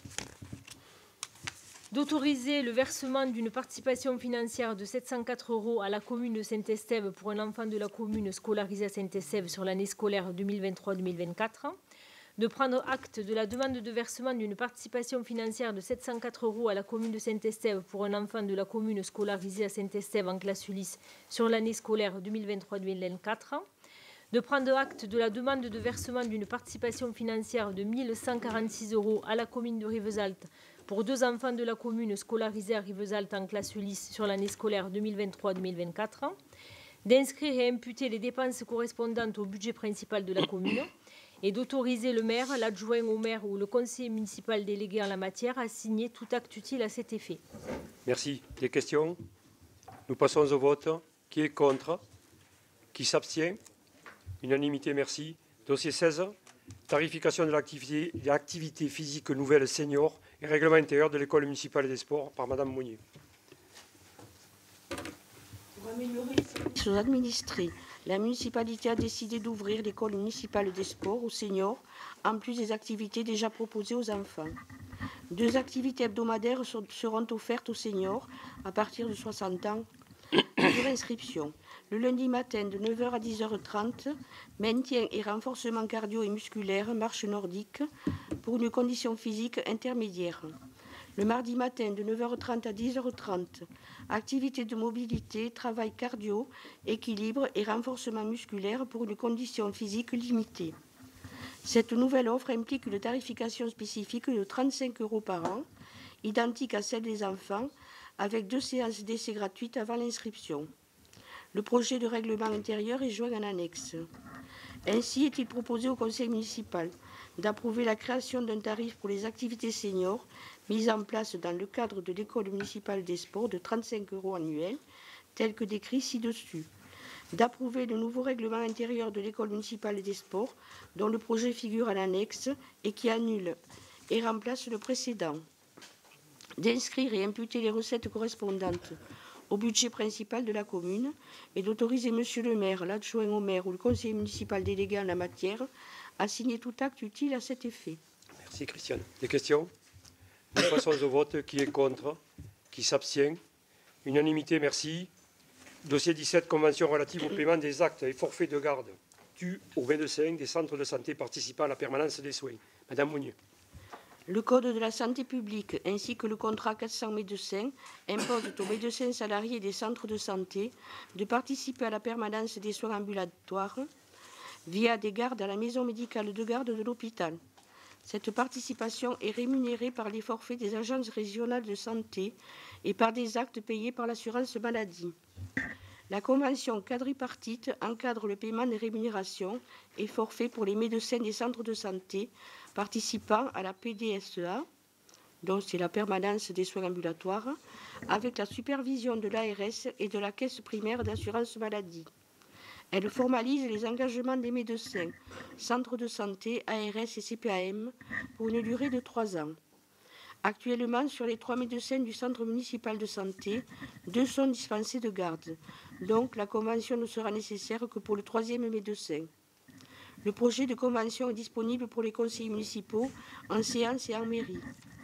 d'autoriser le versement d'une participation financière de 704 € à la commune de Saint-Estève pour un enfant de la commune scolarisé à Saint-Estève sur l'année scolaire 2023-2024, de prendre acte de la demande de versement d'une participation financière de 704 € à la commune de Saint-Estève pour un enfant de la commune scolarisé à Saint-Estève en classe Ulysse sur l'année scolaire 2023-2024, de prendre acte de la demande de versement d'une participation financière de 1146 € à la commune de Rivesaltes pour 2 enfants de la commune scolarisés à Rivesaltes en classe Ulysse sur l'année scolaire 2023-2024, d'inscrire et imputer les dépenses correspondantes au budget principal de la commune et d'autoriser le maire, l'adjoint au maire ou le conseiller municipal délégué en la matière à signer tout acte utile à cet effet. Merci. Des questions? Nous passons au vote. Qui est contre? Qui s'abstient? Unanimité, merci. Dossier 16. Tarification de l'activité physique nouvelle senior et règlement intérieur de l'école municipale des sports par Madame Monnier. Pour améliorer les services aux administrés, la municipalité a décidé d'ouvrir l'école municipale des sports aux seniors, en plus des activités déjà proposées aux enfants. 2 activités hebdomadaires seront offertes aux seniors à partir de 60 ans de l'inscription. Le lundi matin de 9h à 10h30, maintien et renforcement cardio et musculaire, marche nordique pour une condition physique intermédiaire. Le mardi matin de 9h30 à 10h30, activité de mobilité, travail cardio, équilibre et renforcement musculaire pour une condition physique limitée. Cette nouvelle offre implique une tarification spécifique de 35 € par an, identique à celle des enfants, avec 2 séances d'essai gratuites avant l'inscription. Le projet de règlement intérieur est joint en annexe. Ainsi est-il proposé au conseil municipal d'approuver la création d'un tarif pour les activités seniors mises en place dans le cadre de l'école municipale des sports de 35 € annuels, tel que décrit ci-dessus. D'approuver le nouveau règlement intérieur de l'école municipale des sports, dont le projet figure en annexe et qui annule et remplace le précédent. D'inscrire et imputer les recettes correspondantes au budget principal de la commune et d'autoriser Monsieur le maire, l'adjoint au maire ou le conseiller municipal délégué en la matière à signer tout acte utile à cet effet. Merci Christiane. Des questions? Nous passons au vote. Qui est contre? Qui s'abstient? Unanimité, merci. Dossier 17, convention relative au paiement des actes et forfaits de garde dus aux médecins des centres de santé participant à la permanence des soins. Madame Monnier. Le Code de la santé publique ainsi que le contrat 400 médecins imposent aux médecins salariés des centres de santé de participer à la permanence des soins ambulatoires via des gardes à la maison médicale de garde de l'hôpital. Cette participation est rémunérée par les forfaits des agences régionales de santé et par des actes payés par l'assurance maladie. La convention quadripartite encadre le paiement des rémunérations et forfaits pour les médecins des centres de santé participant à la PDSEA, dont c'est la permanence des soins ambulatoires, avec la supervision de l'ARS et de la Caisse primaire d'assurance maladie. Elle formalise les engagements des médecins, centres de santé, ARS et CPAM pour une durée de 3 ans. Actuellement, sur les 3 médecins du centre municipal de santé, 2 sont dispensés de garde. Donc, la convention ne sera nécessaire que pour le 3e médecin. Le projet de convention est disponible pour les conseillers municipaux en séance et en mairie.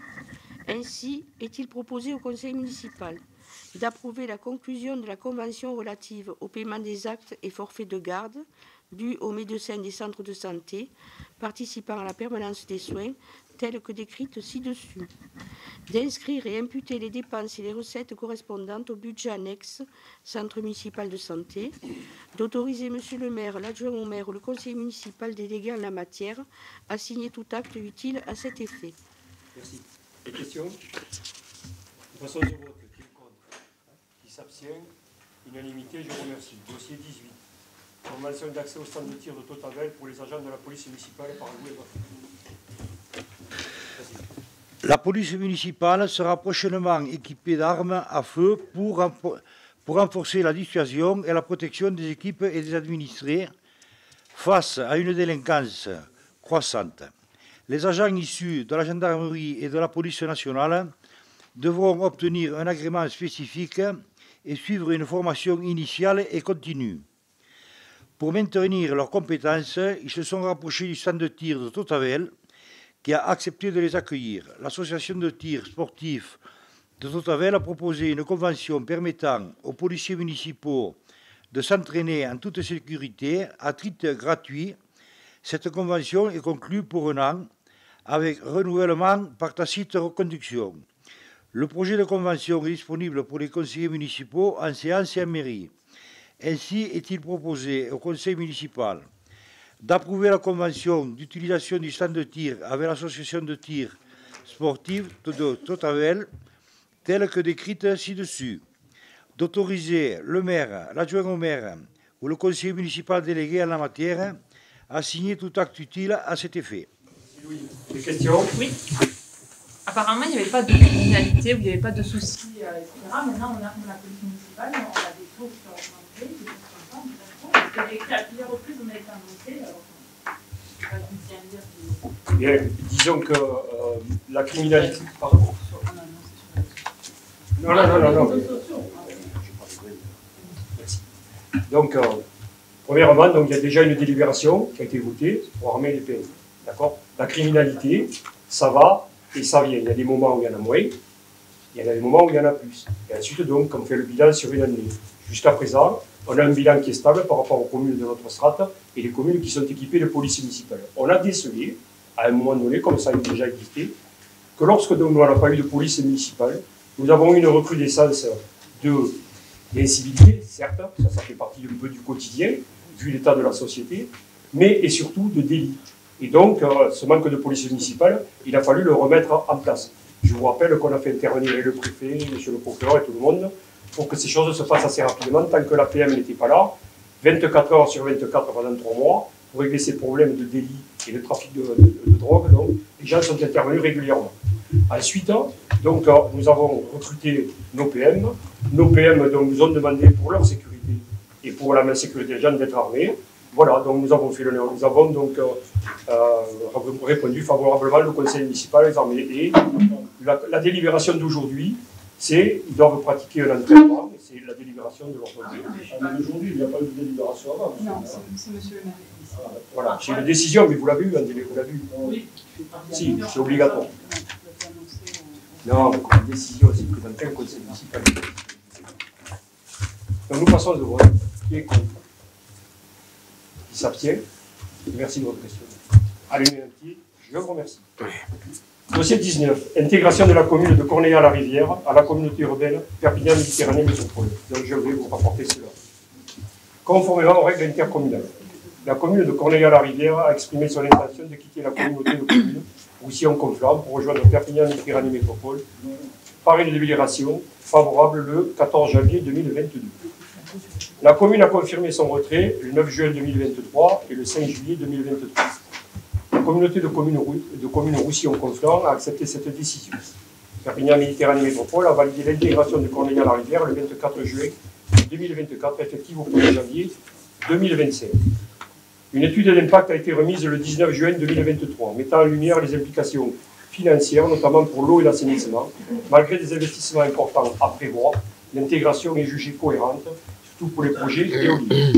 Ainsi, est-il proposé au conseil municipal d'approuver la conclusion de la convention relative au paiement des actes et forfaits de garde dus aux médecins des centres de santé participant à la permanence des soins, telle que décrite ci-dessus, d'inscrire et imputer les dépenses et les recettes correspondantes au budget annexe Centre municipal de santé, d'autoriser Monsieur le maire, l'adjoint au maire ou le conseiller municipal délégué en la matière à signer tout acte utile à cet effet. Merci. Des questions? Nous passons au vote. Qui est contre? Qui s'abstient? Unanimité, je vous remercie. Dossier 18. Convention d'accès au stand de tir de Totavel pour les agents de la police municipale par Louis. La police municipale sera prochainement équipée d'armes à feu pour renforcer la dissuasion et la protection des équipes et des administrés face à une délinquance croissante. Les agents issus de la gendarmerie et de la police nationale devront obtenir un agrément spécifique et suivre une formation initiale et continue. Pour maintenir leurs compétences, ils se sont rapprochés du centre de tir de Totavel, qui a accepté de les accueillir. L'association de tir sportif de Totavel a proposé une convention permettant aux policiers municipaux de s'entraîner en toute sécurité à titre gratuit. Cette convention est conclue pour un an, avec renouvellement par tacite reconduction. Le projet de convention est disponible pour les conseillers municipaux en séance et en mairie. Ainsi est-il proposé au conseil municipal d'approuver la convention d'utilisation du stand de tir avec l'association de tir sportif de Totavel, telle que décrite ci-dessus, d'autoriser le maire, l'adjoint au maire ou le conseiller municipal délégué en la matière à signer tout acte utile à cet effet. Des questions? Oui. Apparemment, il n'y avait pas de criminalité, ou il n'y avait pas de soucis, etc. Maintenant, on a la police municipale, on a des taux qui ont augmenté, des choses comme ça, on est d'accord. Parce que j'ai écrit à plusieurs reprises, on a été annoncé, alors je ne sais pas Bien, disons que la criminalité... Pardon. Non. Merci. Donc, premièrement, donc, il y a déjà une délibération qui a été votée pour armer les PME. D'accord? La criminalité, ça va et ça vient. Il y a des moments où il y en a moins, il y en a des moments où il y en a plus. Et ensuite, donc, on fait le bilan sur une année. Jusqu'à présent, on a un bilan qui est stable par rapport aux communes de notre strate et les communes qui sont équipées de police municipale. On a décelé, à un moment donné, comme ça a déjà existé, que lorsque donc, on n'a pas eu de police municipale, nous avons eu une recrudescence d'incivilité, certes, ça fait partie un peu du quotidien, vu l'état de la société, mais et surtout de délits. Et donc, ce manque de police municipale, il a fallu le remettre en place. Je vous rappelle qu'on a fait intervenir le préfet, monsieur le procureur et tout le monde, pour que ces choses se fassent assez rapidement, tant que la PM n'était pas là, 24 heures sur 24 pendant 3 mois, pour régler ces problèmes de délit et de trafic de drogue. Donc, les gens sont intervenus régulièrement. Ensuite, donc, nous avons recruté nos PM. Nos PM donc, nous ont demandé pour leur sécurité et pour la sécurité des gens d'être armés. Voilà, donc nous avons fait le néant. Nous avons donc répondu favorablement le conseil municipal des armées. Et la délibération d'aujourd'hui, c'est qu'ils doivent pratiquer un entraînement, et c'est la délibération de l'ordre. Mais aujourd'hui, il n'y a pas eu de délibération avant. Non, c'est monsieur le maire. Voilà, c'est une décision, mais vous l'avez vu, vous l'avez vu. Oui. Si, c'est obligatoire. Non, la décision, c'est présenté au conseil municipal. Donc nous passons au vote. Qui est contre? Qui s'abstient? Merci de votre question. Allez, je vous remercie. Dossier 19. Intégration de la commune de Corneille-à-la-Rivière à la communauté urbaine Perpignan-Méditerranée Métropole. Donc je vais vous rapporter cela. Conformément aux règles intercommunales, la commune de Corneille-à-la-Rivière a exprimé son intention de quitter la communauté de communes Roussillon-Conflans pour rejoindre Perpignan-Méditerranée Métropole par une délibération favorable le 14 janvier 2022. La commune a confirmé son retrait le 9 juin 2023 et le 5 juillet 2023. La communauté de communes Roussillon-Conflans a accepté cette décision. Perpignan-Méditerranée Métropole a validé l'intégration de Corneille-à-la-Rivière le 24 juin 2024, effective au 1er janvier 2025. Une étude d'impact a été remise le 19 juin 2023, mettant en lumière les implications financières, notamment pour l'eau et l'assainissement. Malgré des investissements importants à prévoir, l'intégration est jugée cohérente, surtout pour les projets éoliens.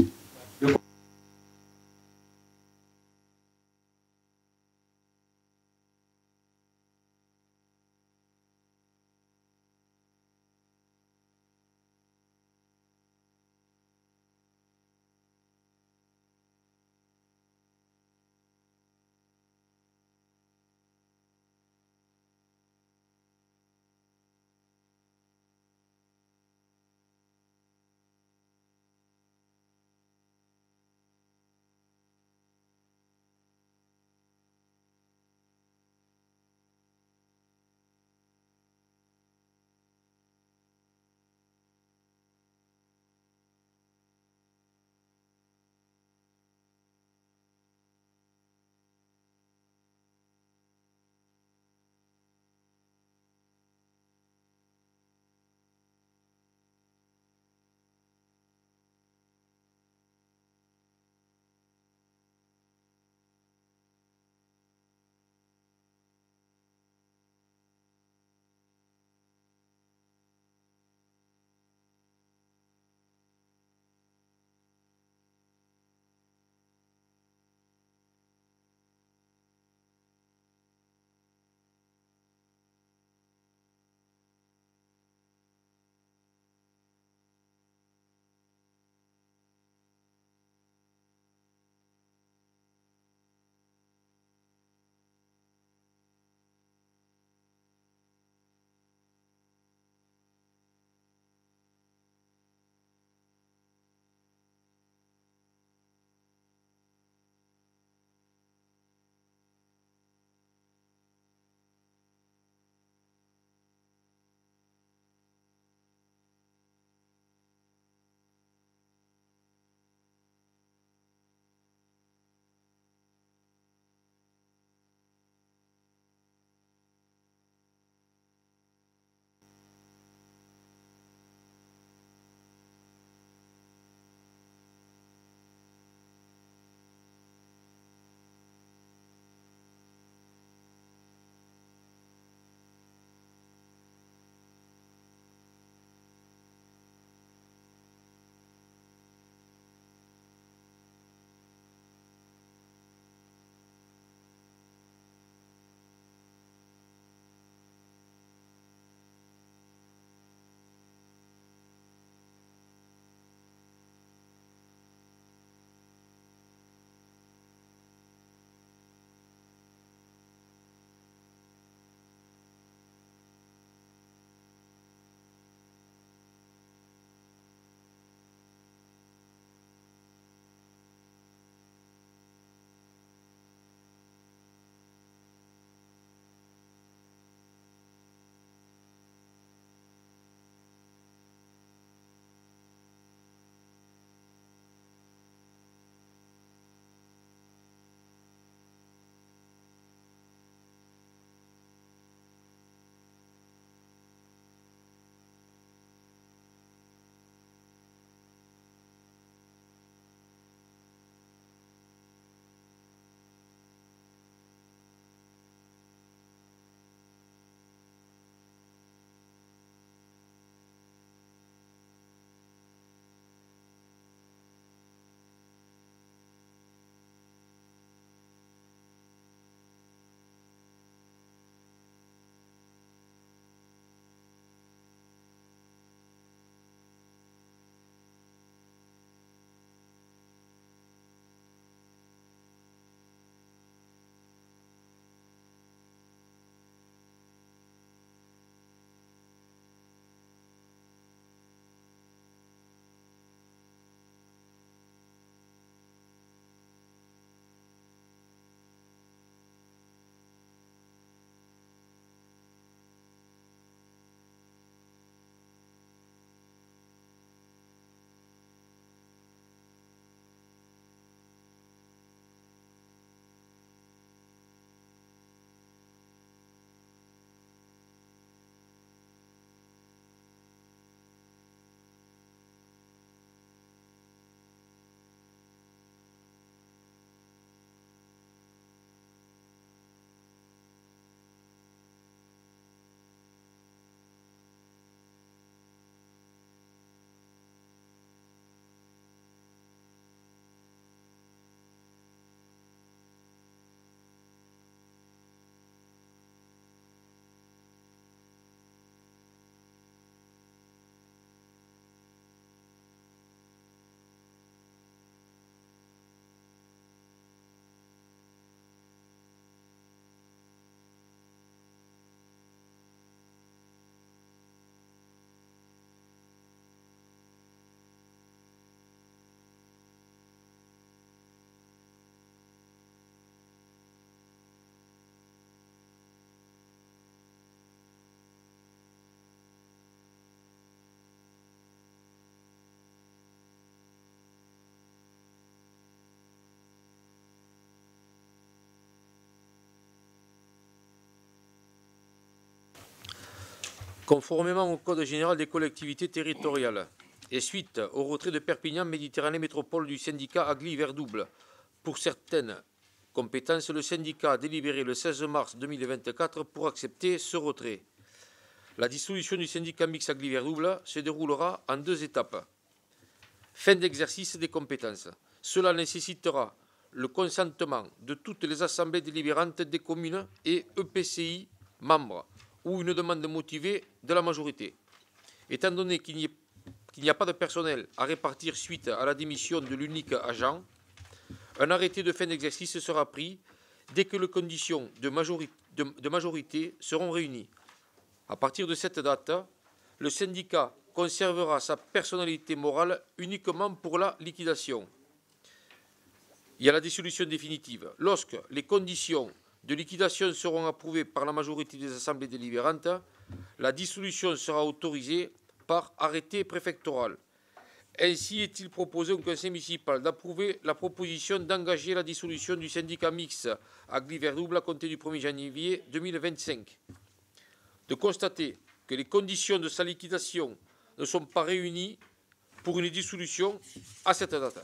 Conformément au Code général des collectivités territoriales et suite au retrait de Perpignan Méditerranée Métropole du syndicat Agli-Verdouble, pour certaines compétences, le syndicat a délibéré le 16 mars 2024 pour accepter ce retrait. La dissolution du syndicat mixte Agli-Verdouble se déroulera en 2 étapes. Fin d'exercice des compétences. Cela nécessitera le consentement de toutes les assemblées délibérantes des communes et EPCI membres ou une demande motivée de la majorité. Étant donné qu'il n'y a pas de personnel à répartir suite à la démission de l'unique agent, un arrêté de fin d'exercice sera pris dès que les conditions de majorité seront réunies. À partir de cette date, le syndicat conservera sa personnalité morale uniquement pour la liquidation. Il y a la dissolution définitive. Lorsque les conditions de liquidation seront approuvées par la majorité des assemblées délibérantes, la dissolution sera autorisée par arrêté préfectoral. Ainsi est-il proposé au conseil municipal d'approuver la proposition d'engager la dissolution du syndicat mixte Agli-Verdouble à compter du 1er janvier 2025. De constater que les conditions de sa liquidation ne sont pas réunies pour une dissolution à cette date.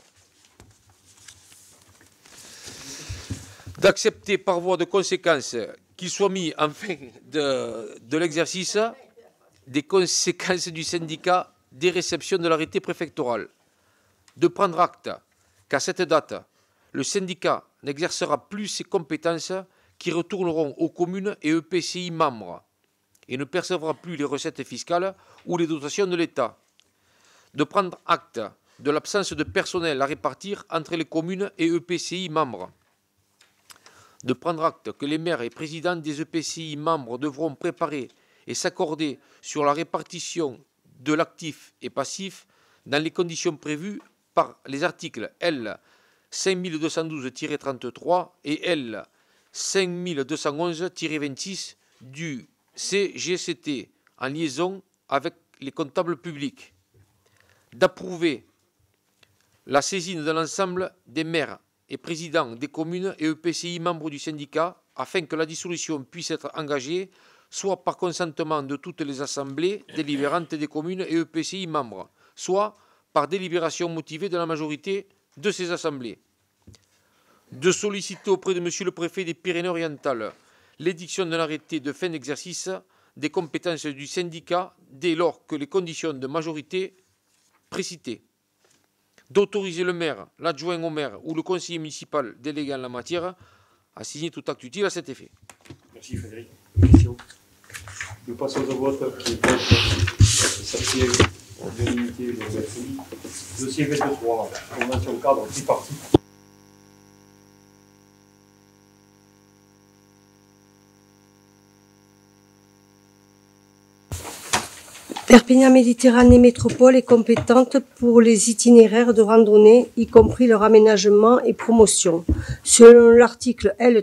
D'accepter par voie de conséquence qu'il soit mis en fin de l'exercice des conséquences du syndicat des réceptions de l'arrêté préfectoral. De prendre acte qu'à cette date, le syndicat n'exercera plus ses compétences qui retourneront aux communes et EPCI membres et ne percevra plus les recettes fiscales ou les dotations de l'État. De prendre acte de l'absence de personnel à répartir entre les communes et EPCI membres. De prendre acte que les maires et présidents des EPCI membres devront préparer et s'accorder sur la répartition de l'actif et passif dans les conditions prévues par les articles L 5212-33 et L 5211-26 du CGCT en liaison avec les comptables publics. D'approuver la saisine de l'ensemble des maires et présidents des communes et EPCI membres du syndicat afin que la dissolution puisse être engagée soit par consentement de toutes les assemblées délibérantes des communes et EPCI membres, soit par délibération motivée de la majorité de ces assemblées. De solliciter auprès de Monsieur le Préfet des Pyrénées-Orientales l'édiction d'un arrêté de fin d'exercice des compétences du syndicat dès lors que les conditions de majorité précitées. D'autoriser le maire, l'adjoint au maire ou le conseiller municipal délégué en la matière à signer tout acte utile à cet effet. Merci Frédéric. Question. Nous passons au vote qui est contre. S'abstient. Unanimité, merci. Dossier 23, convention cadre tripartite. Perpignan Méditerranée Métropole est compétente pour les itinéraires de randonnée, y compris leur aménagement et promotion. Selon l'article L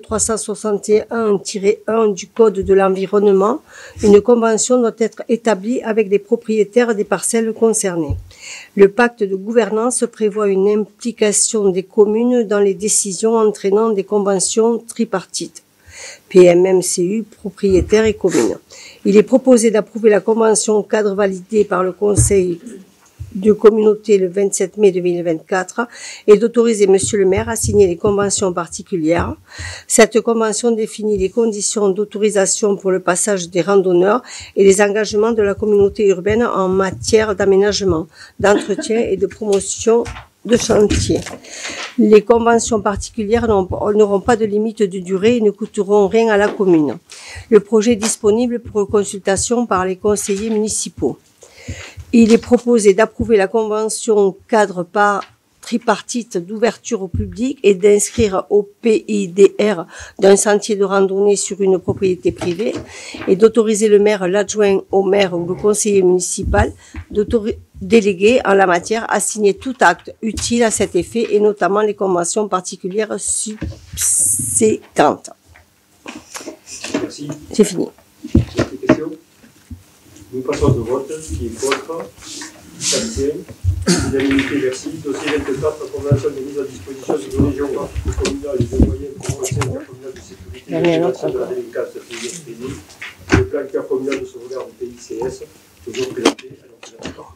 361-1 du Code de l'environnement, une convention doit être établie avec les propriétaires des parcelles concernées. Le pacte de gouvernance prévoit une implication des communes dans les décisions entraînant des conventions tripartites. PMMCU, propriétaires et communes. Il est proposé d'approuver la convention cadre validée par le Conseil de communauté le 27 mai 2024 et d'autoriser Monsieur le maire à signer les conventions particulières. Cette convention définit les conditions d'autorisation pour le passage des randonneurs et les engagements de la communauté urbaine en matière d'aménagement, d'entretien et de promotion de chantier. Les conventions particulières n'auront pas de limite de durée et ne coûteront rien à la commune. Le projet est disponible pour consultation par les conseillers municipaux. Il est proposé d'approuver la convention cadre par tripartite d'ouverture au public et d'inscrire au PIDR d'un sentier de randonnée sur une propriété privée et d'autoriser le maire, l'adjoint au maire ou le conseiller municipal délégué en la matière à signer tout acte utile à cet effet et notamment les conventions particulières subséquentes. Merci. C'est fini. Quelques questions? Nous passons au vote. Qui est contre? Qui s'abstient? Unanimité, merci. Dossier 24, convention de mise à disposition de données géographiques communales et de moyens pour le centre communal de sécurité et de la délinquance. Le plan intercommunal de sauvegarde l'égard du PICS, toujours présenté à leur présentateur.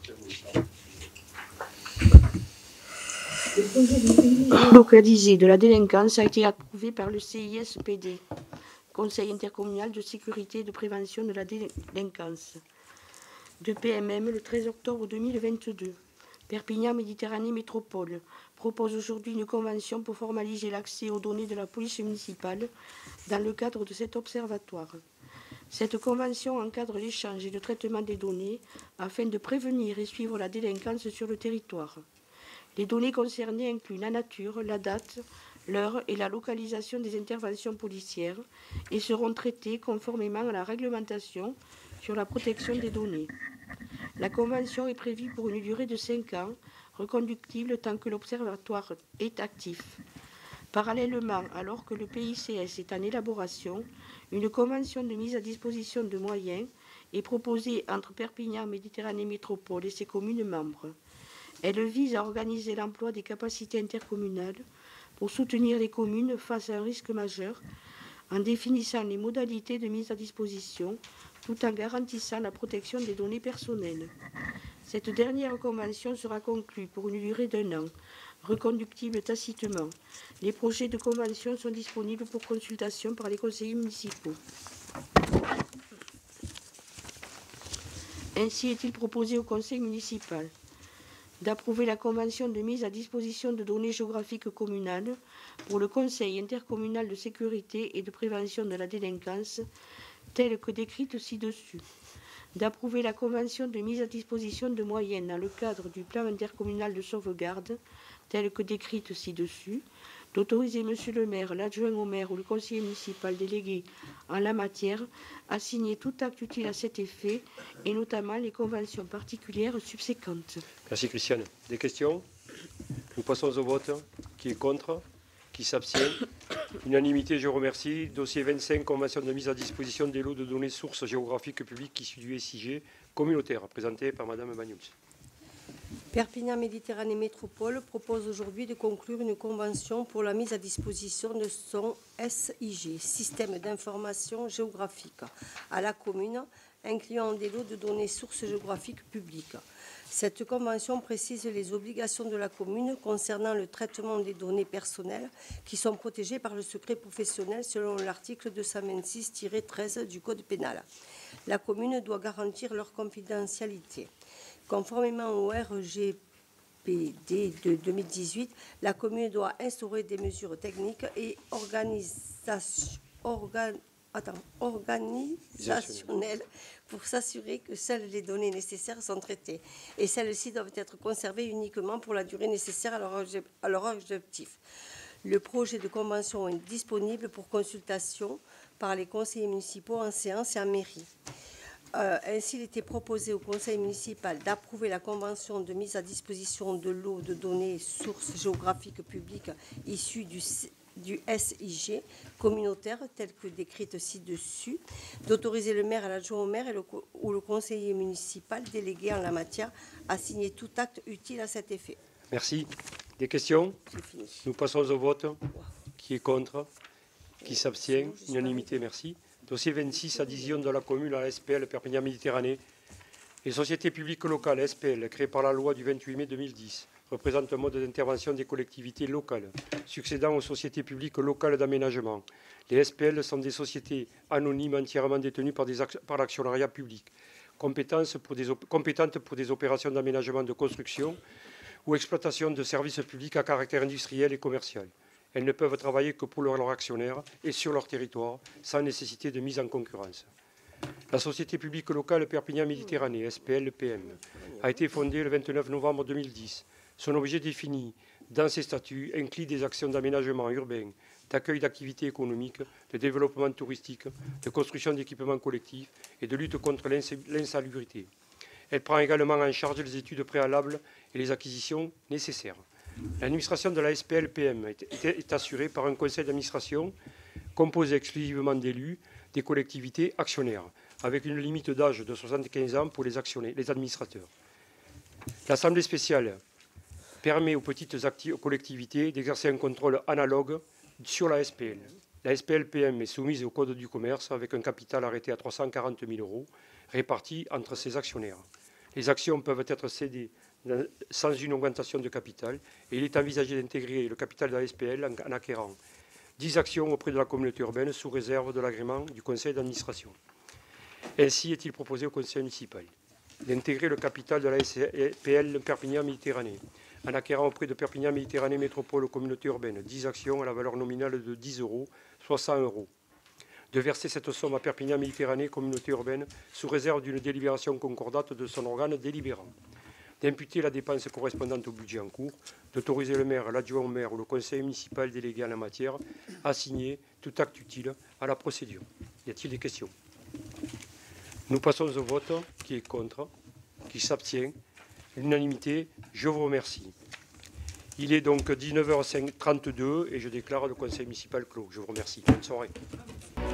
Le projet de pays localisé de la délinquance a été approuvé par le CISPD, Conseil intercommunal de sécurité et de prévention de la délinquance, de PMM le 13 octobre 2022. Perpignan Méditerranée Métropole propose aujourd'hui une convention pour formaliser l'accès aux données de la police municipale dans le cadre de cet observatoire. Cette convention encadre l'échange et le traitement des données afin de prévenir et suivre la délinquance sur le territoire. Les données concernées incluent la nature, la date, l'heure et la localisation des interventions policières et seront traitées conformément à la réglementation sur la protection des données. La convention est prévue pour une durée de 5 ans, reconductible tant que l'observatoire est actif. Parallèlement, alors que le PICS est en élaboration, une convention de mise à disposition de moyens est proposée entre Perpignan Méditerranée Métropole et ses communes membres. Elle vise à organiser l'emploi des capacités intercommunales pour soutenir les communes face à un risque majeur en définissant les modalités de mise à disposition tout en garantissant la protection des données personnelles. Cette dernière convention sera conclue pour une durée d'1 an, reconductible tacitement. Les projets de convention sont disponibles pour consultation par les conseillers municipaux. Ainsi est-il proposé au conseil municipal d'approuver la convention de mise à disposition de données géographiques communales pour le Conseil intercommunal de sécurité et de prévention de la délinquance, telle que décrite ci-dessus, d'approuver la convention de mise à disposition de moyens dans le cadre du plan intercommunal de sauvegarde, telle que décrite ci-dessus, d'autoriser Monsieur le maire, l'adjoint au maire ou le conseiller municipal délégué en la matière à signer tout acte utile à cet effet, et notamment les conventions particulières subséquentes. Merci Christiane. Des questions? Nous passons au vote. Qui est contre? Qui s'abstient? Unanimité, je remercie. Dossier 25, convention de mise à disposition des lots de données sources géographiques publiques issues du SIG communautaire, présenté par Madame Magnus. Perpignan Méditerranée Métropole propose aujourd'hui de conclure une convention pour la mise à disposition de son SIG, Système d'information géographique, à la commune, incluant des lots de données sources géographiques publiques. Cette convention précise les obligations de la commune concernant le traitement des données personnelles qui sont protégées par le secret professionnel selon l'article 226-13 du Code pénal. La commune doit garantir leur confidentialité. Conformément au RGPD de 2018, la commune doit instaurer des mesures techniques et organisationnelles pour s'assurer que seules les données nécessaires sont traitées et celles-ci doivent être conservées uniquement pour la durée nécessaire à leur objectif. Le projet de convention est disponible pour consultation par les conseillers municipaux en séance et en mairie. Ainsi, il était proposé au conseil municipal d'approuver la convention de mise à disposition de lots de données sources géographiques publiques issues du SIG communautaire, telle que décrite ci-dessus, d'autoriser le maire, l'adjoint au maire ou le conseiller municipal délégué en la matière à signer tout acte utile à cet effet. Merci. Des questions? Nous passons au vote. Qui est contre? Qui s'abstient? Unanimité, merci. Dossier 26, adhésion de la commune à la SPL Perpignan Méditerranée. Les sociétés publiques locales, SPL, créées par la loi du 28 mai 2010, représentent un mode d'intervention des collectivités locales, succédant aux sociétés publiques locales d'aménagement. Les SPL sont des sociétés anonymes entièrement détenues par l'actionnariat public, compétentes pour des opérations d'aménagement de construction ou exploitation de services publics à caractère industriel et commercial. Elles ne peuvent travailler que pour leurs actionnaires et sur leur territoire, sans nécessité de mise en concurrence. La société publique locale Perpignan Méditerranée, SPL-PM, a été fondée le 29 novembre 2010. Son objet défini dans ses statuts inclut des actions d'aménagement urbain, d'accueil d'activités économiques, de développement touristique, de construction d'équipements collectifs et de lutte contre l'insalubrité. Elle prend également en charge les études préalables et les acquisitions nécessaires. L'administration de la SPL-PM est assurée par un conseil d'administration composé exclusivement d'élus des collectivités actionnaires, avec une limite d'âge de 75 ans pour les administrateurs. L'Assemblée spéciale permet aux petites collectivités d'exercer un contrôle analogue sur la SPL. La SPL-PM est soumise au Code du commerce avec un capital arrêté à 340 000 €, réparties entre ses actionnaires. Les actions peuvent être cédées sans une augmentation de capital et il est envisagé d'intégrer le capital de la SPL en acquérant 10 actions auprès de la communauté urbaine sous réserve de l'agrément du conseil d'administration. Ainsi est-il proposé au conseil municipal d'intégrer le capital de la SPL Perpignan Méditerranée en acquérant auprès de Perpignan Méditerranée Métropole Communauté Urbaine 10 actions à la valeur nominale de 10 €, soit 100 €. De verser cette somme à Perpignan Méditerranée Communauté Urbaine sous réserve d'une délibération concordate de son organe délibérant. D'imputer la dépense correspondante au budget en cours, d'autoriser le maire, l'adjoint au maire ou le conseil municipal délégué en la matière à signer tout acte utile à la procédure. Y a-t-il des questions? Nous passons au vote. Qui est contre? Qui s'abstient? L'unanimité, je vous remercie. Il est donc 19h32 et je déclare le conseil municipal clos. Je vous remercie. Bonne soirée.